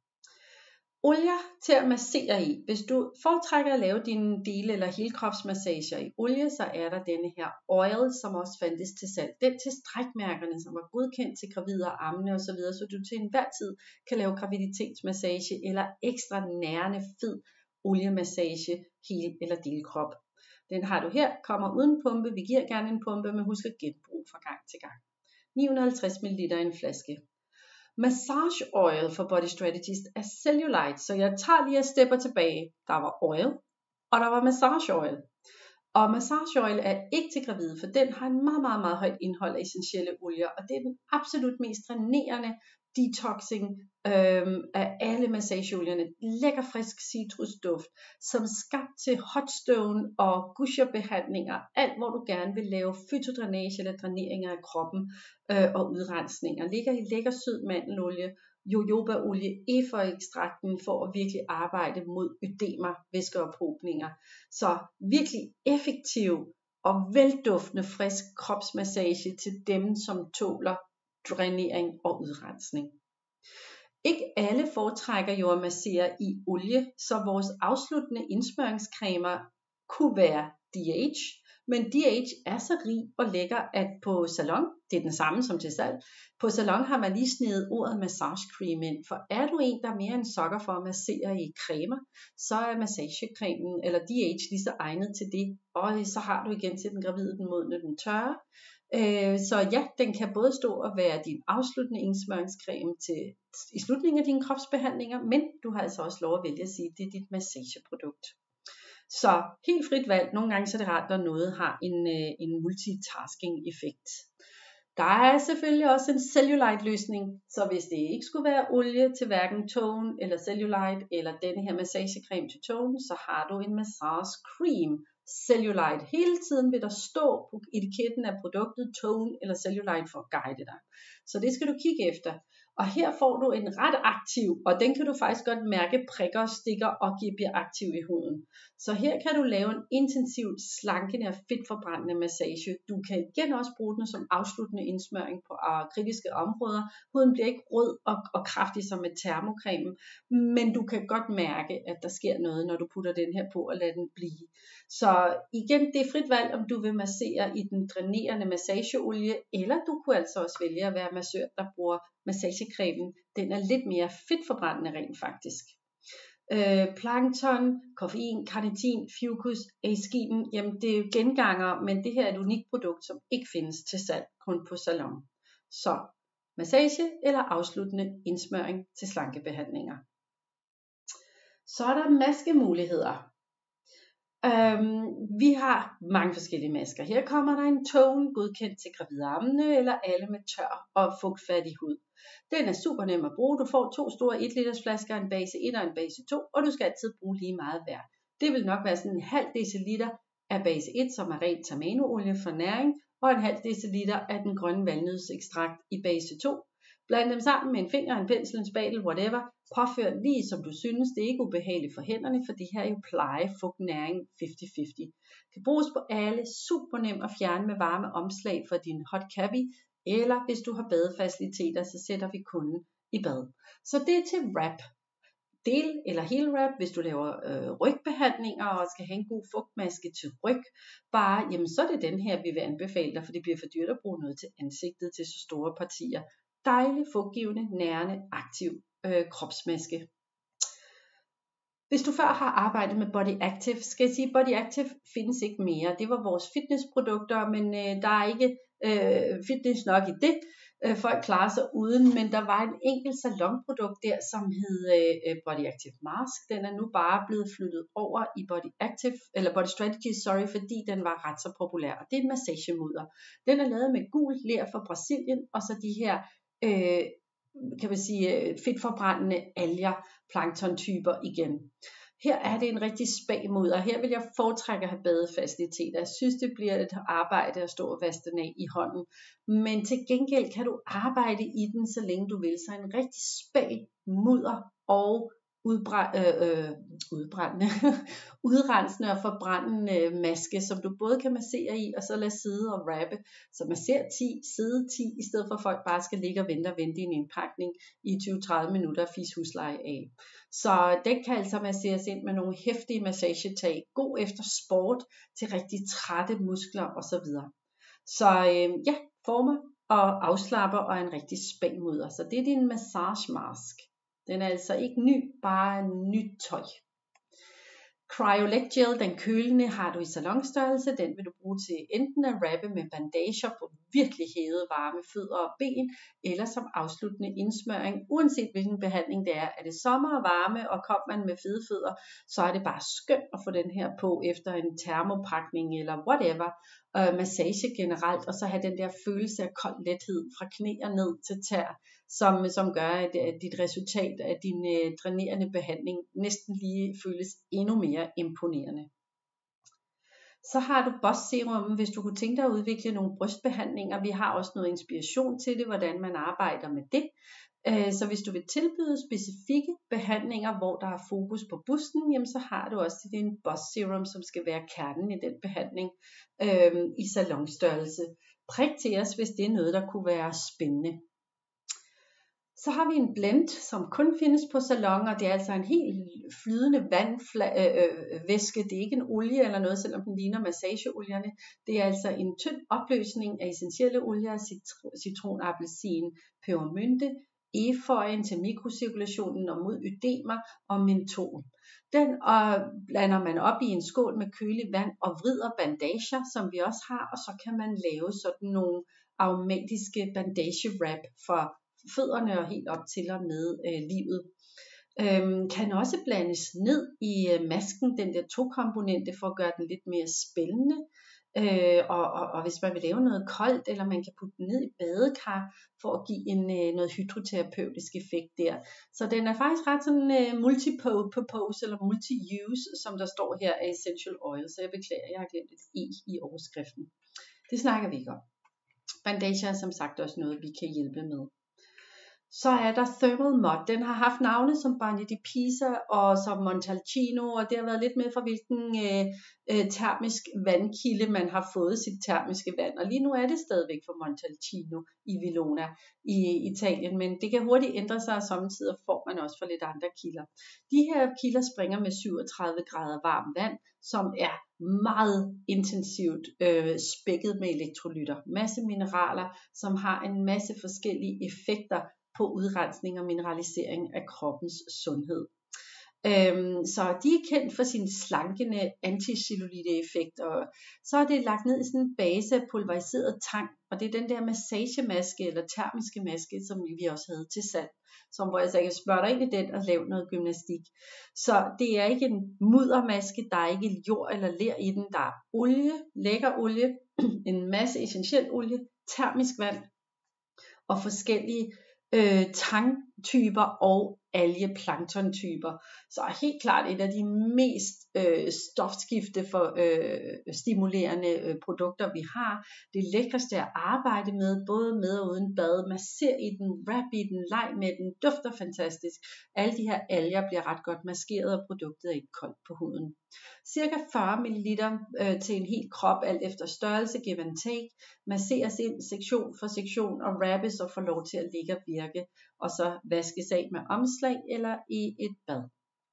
Olier til at massere i. Hvis du foretrækker at lave dine dele- eller helkropsmassager i olie, så er der denne her oil, som også fandtes til salg. Den til strækmærkerne, som var godkendt til gravide og ammende osv., så, så du til enhver tid kan lave graviditetsmassage eller ekstra nærende fed oliemassage, hel- eller delkrop. Den har du her, kommer uden pumpe. Vi giver gerne en pumpe, men husk at genbrug fra gang til gang. ni hundrede og halvtreds milliliter i en flaske. Massage oil for Body Strategist er cellulite, så jeg tager lige et stepper tilbage. Der var oil, og der var massage oil. Og massage oil er ikke til gravide, for den har en meget, meget, meget højt indhold af essentielle olier, og det er den absolut mest drænerende detoxing øhm, af alle massageolierne. Lækker frisk citrusduft, som skabt til hotstone og gusherbehandlinger, alt hvor du gerne vil lave fytodrænage eller dræneringer af kroppen øh, og udrensninger. Ligger i lækker sød mandelolie, jojobaolie, efeuekstrakten for at virkelig arbejde mod ødemer, væskeophobninger. Så virkelig effektiv og velduftende frisk kropsmassage til dem, som tåler drænering og udrensning. Ikke alle foretrækker jo at massere i olie, så vores afsluttende indsmøringscremer kunne være D H, men D H er så rig og lækker, at på salon, det er den samme som til salg, på salon har man lige snedet ordet massage cream ind, for er du en, der er mere en sokker for at massere i cremer, så er massagecremen eller D H lige så egnet til det, og så har du igen til den gravide, den modne, den tørre. Så ja, den kan både stå og være din afsluttende indsmøringscreme til, i slutningen af dine kropsbehandlinger, men du har altså også lov at vælge at sige, at det er dit massageprodukt. Så helt frit valg. Nogle gange så er det rart, når noget har en, en multitasking effekt. Der er selvfølgelig også en cellulite løsning, så hvis det ikke skulle være olie til hverken tone eller cellulite eller denne her massagecreme til tone, så har du en massage cream, Cellulite. Hele tiden vil der stå på etiketten af produktet Tone eller Cellulite for at guide dig. Så det skal du kigge efter. Og her får du en ret aktiv, og den kan du faktisk godt mærke prikker, stikker og bliver aktiv i huden. Så her kan du lave en intensiv, slankende og fedtforbrændende massage. Du kan igen også bruge den som afsluttende indsmøring på uh, kritiske områder. Huden bliver ikke rød og, og kraftig som med termocremen, men du kan godt mærke, at der sker noget, når du putter den her på og lader den blive. Så igen, det er frit valg, om du vil massere i den drænerende massageolie, eller du kunne altså også vælge at være massør, der bruger massagecremen. Den er lidt mere fedtforbrændende rent faktisk. Øh, plankton, koffein, carnitin, fucus, asciben, jamen det er jo genganger, men det her er et unikt produkt, som ikke findes til salg, kun på salon. Så massage eller afsluttende indsmøring til slankebehandlinger. Så er der maskemuligheder. Øhm, vi har mange forskellige masker. Her kommer der en Tone, godkendt til gravide ammende eller alle med tør og fugtfattig hud. Den er super nem at bruge. Du får to store et liters flasker, en base et og en base to, og du skal altid bruge lige meget hver. Det vil nok være sådan en halv deciliter af base et, som er ren tamanolie for næring, og en halv deciliter af den grønne valnødsekstrakt i base to. Bland dem sammen med en finger, en pensel, en spatel, whatever. Påfør lige som du synes. Det er ikke ubehageligt for hænderne, for det her er jo pleje, fugt, næring halvtreds halvtreds. Kan bruges på alle. Super nem at fjerne med varme omslag for din hot cavity. Eller hvis du har badefaciliteter, så sætter vi kunden i bad. Så det er til wrap. Del eller hel wrap, hvis du laver øh, rygbehandlinger og skal have en god fugtmaske til ryg. Bare, jamen så er det den her, vi vil anbefale dig, for det bliver for dyrt at bruge noget til ansigtet til så store partier. Dejlig, fugtgivende, nærende, aktiv øh, kropsmaske. Hvis du før har arbejdet med Body Active, skal jeg sige, Body Active findes ikke mere. Det var vores fitnessprodukter, men øh, der er ikke øh, fitness nok i det. Øh, folk klarer sig uden, men der var en enkelt salonprodukt der, som hed øh, Body Active Mask. Den er nu bare blevet flyttet over i Body Active, eller Body Strategy, sorry, fordi den var ret så populær. Og det er en massagemudder. Den er lavet med gul ler fra Brasilien, og så de her øh, kan man sige, fedtforbrændende alger, planktontyper igen. Her er det en rigtig spa-mudder. Her vil jeg foretrække at have badefaciliteter. Jeg synes, det bliver et arbejde at stå og vaske den af i hånden. Men til gengæld kan du arbejde i den, så længe du vil. Så en rigtig spa-mudder og udbræ- øh, øh, udbrændende, udrensende og forbrændende maske, som du både kan massere i, og så lade sidde og wrappe. Så masser ti, sidde ti, i stedet for at folk bare skal ligge og vente og vente i en indpakning i tyve til tredive minutter og fis husleje af. Så den kan altså masseres ind med nogle heftige massagetag, god efter sport, til rigtig trætte muskler osv. Så øh, ja, former og afslapper og en rigtig spændmudder. Så det er din massage mask. Den er altså ikke ny, bare nyt tøj. Cryolect Gel, den kølende, har du i salonstørrelse. Den vil du bruge til enten at wrappe med bandager på virkelig hævede varme fødder og ben, eller som afsluttende indsmøring. Uanset hvilken behandling det er, er det sommer og varme, og kommer man med fede fødder, så er det bare skønt at få den her på efter en termopakning eller whatever. Øh, massage generelt, og så have den der følelse af kold lethed fra knæ og ned til tær, som, som gør, at, at dit resultat af din øh, drænerende behandling næsten lige føles endnu mere imponerende. Så har du Boss Serum, hvis du kunne tænke dig at udvikle nogle brystbehandlinger. Vi har også noget inspiration til det, hvordan man arbejder med det. Så hvis du vil tilbyde specifikke behandlinger, hvor der er fokus på busten, jamen så har du også din Boss Serum, som skal være kernen i den behandling øh, i salonstørrelse. Prik til os, hvis det er noget, der kunne være spændende. Så har vi en blend, som kun findes på salon, og det er altså en helt flydende vandvæske. Det er ikke en olie eller noget, selvom den ligner massageolierne. Det er altså en tynd opløsning af essentielle olier, citron, appelsin, pebermynte, efeujen til mikrocirkulationen og mod ødemer og mentol. Den og blander man op i en skål med kølig vand og vrider bandager, som vi også har, og så kan man lave sådan nogle aromatiske bandage wrap for fødderne og helt op til og med øh, livet. Øhm, kan også blandes ned i øh, masken, den der to komponente, for at gøre den lidt mere spændende. Øh, og, og, og hvis man vil lave noget koldt, eller man kan putte den ned i badekar, for at give en, øh, noget hydroterapeutisk effekt der. Så den er faktisk ret sådan øh, multi-purpose, eller multi-use, som der står her af essential oil. Så jeg beklager, jeg har glemt et E i overskriften. Det snakker vi ikke om. Bandage er som sagt også noget, vi kan hjælpe med. Så er der Thermal Mud. Den har haft navne som Bagno di Pisa og som Montalcino, og det har været lidt med for hvilken øh, øh, termisk vandkilde man har fået sit termiske vand. Og lige nu er det stadigvæk for Montalcino i Villona i Italien, men det kan hurtigt ændre sig, og samtidig får man også for lidt andre kilder. De her kilder springer med syvogtredive grader varmt vand, som er meget intensivt øh, spækket med elektrolytter. Masse mineraler, som har en masse forskellige effekter på udrensning og mineralisering af kroppens sundhed. Øhm, så de er kendt for sin slankende anticellulite effekt, og så er det lagt ned i sådan en base af pulveriseret tang, og det er den der massagemaske eller termiske maske, som vi også havde til salg, som hvor jeg sagde, jeg spørger dig ind i den og lave noget gymnastik. Så det er ikke en muddermaske, der er ikke jord eller ler i den, der er olie, lækker olie, en masse essentiel olie, termisk vand og forskellige Øh, tangtyper og algeplanktontyper. Så helt klart et af de mest øh, stofskifte for øh, stimulerende øh, produkter vi har. Det lækreste at arbejde med, både med og uden bad. Masser i den, wrap i den, leg med den, dufter fantastisk. Alle de her alger bliver ret godt maskeret, og produktet er ikke koldt på huden. Cirka fyrre milliliter øh, til en hel krop, alt efter størrelse, give and take. Masseres ind sektion for sektion og wrappes og får lov til at ligge og virke, og så vaskes af med omslag eller i et bad.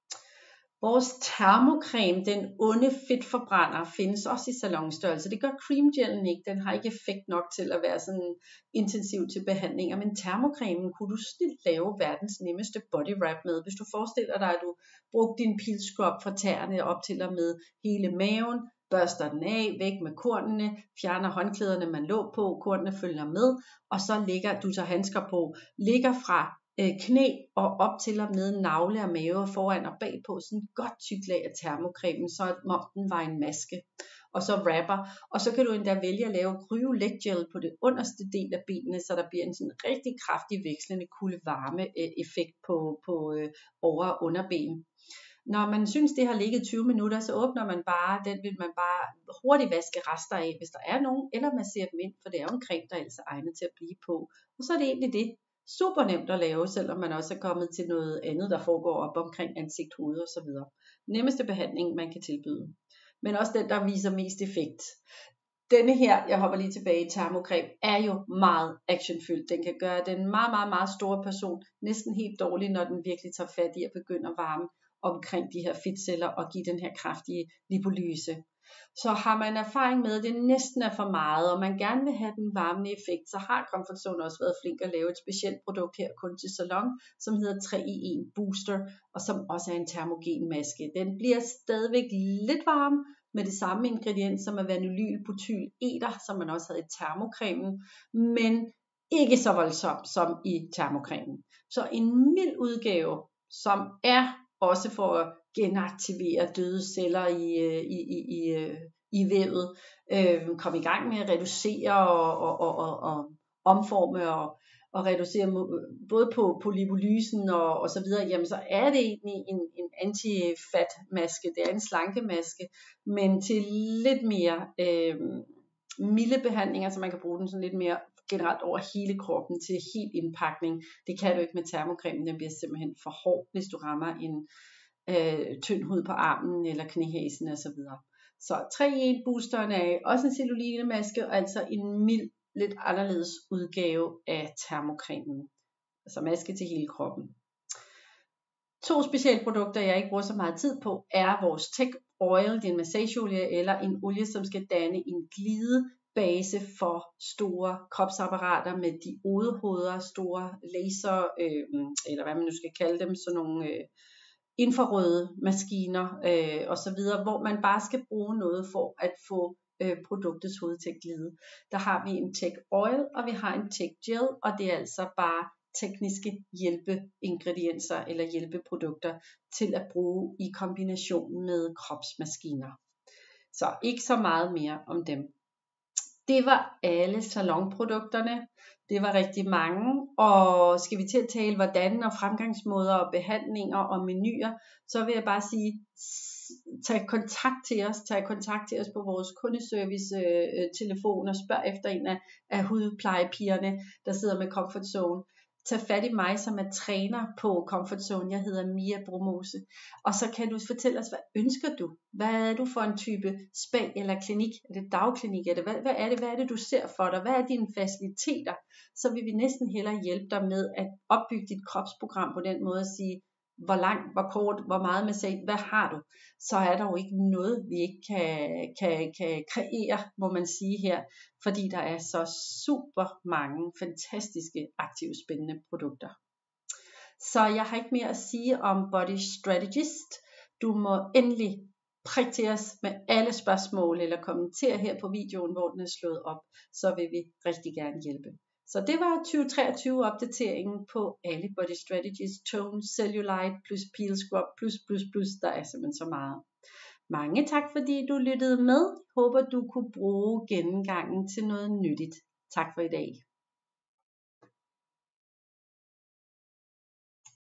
Vores termocreme, den onde fedtforbrænder, findes også i salonstørrelse. Det gør creamgelen ikke. Den har ikke effekt nok til at være sådan intensiv til behandlinger. Men termocremen kunne du snilt lave verdens nemmeste body wrap med. Hvis du forestiller dig, at du brugte din peel scrub fra tæerne op til og med hele maven, børster den af, væk med kornene, fjerner håndklæderne, man lå på, kornene følger med, og så ligger, du tager handsker på, ligger fra knæ og op til og med navle og mave foran og bagpå, sådan et godt tykt lag af termocremen, så om den var en maske, og så wrapper, og så kan du endda vælge at lave cryo leg gel på det underste del af benene, så der bliver en sådan rigtig kraftig vekslende kulde varme effekt på, på øh, over- og underben. Når man synes det har ligget tyve minutter, så åbner man bare, den vil man bare hurtigt vaske rester af, hvis der er nogen, eller masserer dem ind, for det er jo en creme, der er altså egnet til at blive på, og så er det egentlig det. Super nemt at lave, selvom man også er kommet til noget andet, der foregår op omkring ansigt, hoved og så videre. Nemmeste behandling, man kan tilbyde. Men også den, der viser mest effekt. Denne her, jeg hopper lige tilbage i termocreme, er jo meget actionfyldt. Den kan gøre den meget, meget, meget store person næsten helt dårlig, når den virkelig tager fat i at begynde at varme omkring de her fedtceller og give den her kraftige lipolyse. Så har man erfaring med, at det næsten er for meget, og man gerne vil have den varmende effekt, så har Comfort Zone også været flink at lave et specielt produkt her kun til salon, som hedder tre i en Booster, og som også er en termogen maske. Den bliver stadigvæk lidt varm med det samme ingrediens som er vanilylbutyl-eter, som man også havde i termocremen, men ikke så voldsom som i termocremen. Så en mild udgave, som er også for at genaktivere døde celler i, i, i, i, i vævet, øh, komme i gang med at reducere og, og, og, og, og omforme og, og reducere både på, på lipolysen og, og så videre, jamen så er det egentlig en, en anti-fat maske, det er en slankemaske, men til lidt mere øh, milde behandlinger, så man kan bruge den sådan lidt mere generelt over hele kroppen til helt indpakning. Det kan du ikke med termocremen, den bliver simpelthen for hård, hvis du rammer en øh, tynd hud på armen eller knæhæsen og så videre. Så tre i en boosteren er også en cellulinemaske, og altså en mild, lidt anderledes udgave af termocremen. Altså maske til hele kroppen. To specielle produkter, jeg ikke bruger så meget tid på, er vores Tech Oil, det er en massageolie eller en olie, som skal danne en glide base for store kropsapparater med diodehoveder, store laser, øh, eller hvad man nu skal kalde dem, sådan nogle øh, infrarøde maskiner øh, og så videre, hvor man bare skal bruge noget for at få øh, produktets hoved til at glide. Der har vi en Tech Oil, og vi har en Tech Gel, og det er altså bare tekniske hjælpeingredienser eller hjælpeprodukter til at bruge i kombination med kropsmaskiner. Så ikke så meget mere om dem. Det var alle salonprodukterne. Det var rigtig mange, og skal vi til at tale hvordan og fremgangsmåder og behandlinger og menuer, så vil jeg bare sige, tag kontakt til os, tag kontakt til os på vores kundeservice øh, telefon og spørg efter en af, af hudplejepigerne, der sidder med Comfort Zone. Tag fat i mig, som er træner på Comfort Zone. Jeg hedder Mia Bromose. Og så kan du fortælle os, hvad ønsker du? Hvad er du for en type spa eller klinik? Er det dagklinik? Er det, hvad, hvad, er det, hvad er det, du ser for dig? Hvad er dine faciliteter? Så vil vi næsten hellere hjælpe dig med at opbygge dit kropsprogram på den måde at sige, hvor langt, hvor kort, hvor meget massage, hvad har du? Så er der jo ikke noget, vi ikke kan, kan, kan kreere, må man sige her, fordi der er så super mange fantastiske, aktive, spændende produkter. Så jeg har ikke mere at sige om Body Strategist. Du må endelig prikke til os med alle spørgsmål, eller kommentere her på videoen, hvor den er slået op, så vil vi rigtig gerne hjælpe. Så det var tyve treogtyve opdateringen på alle Body Strategies, Tone, Cellulite, plus Peel Scrub, plus, plus, plus, der er simpelthen så meget. Mange tak fordi du lyttede med. Håber du kunne bruge gennemgangen til noget nyttigt. Tak for i dag.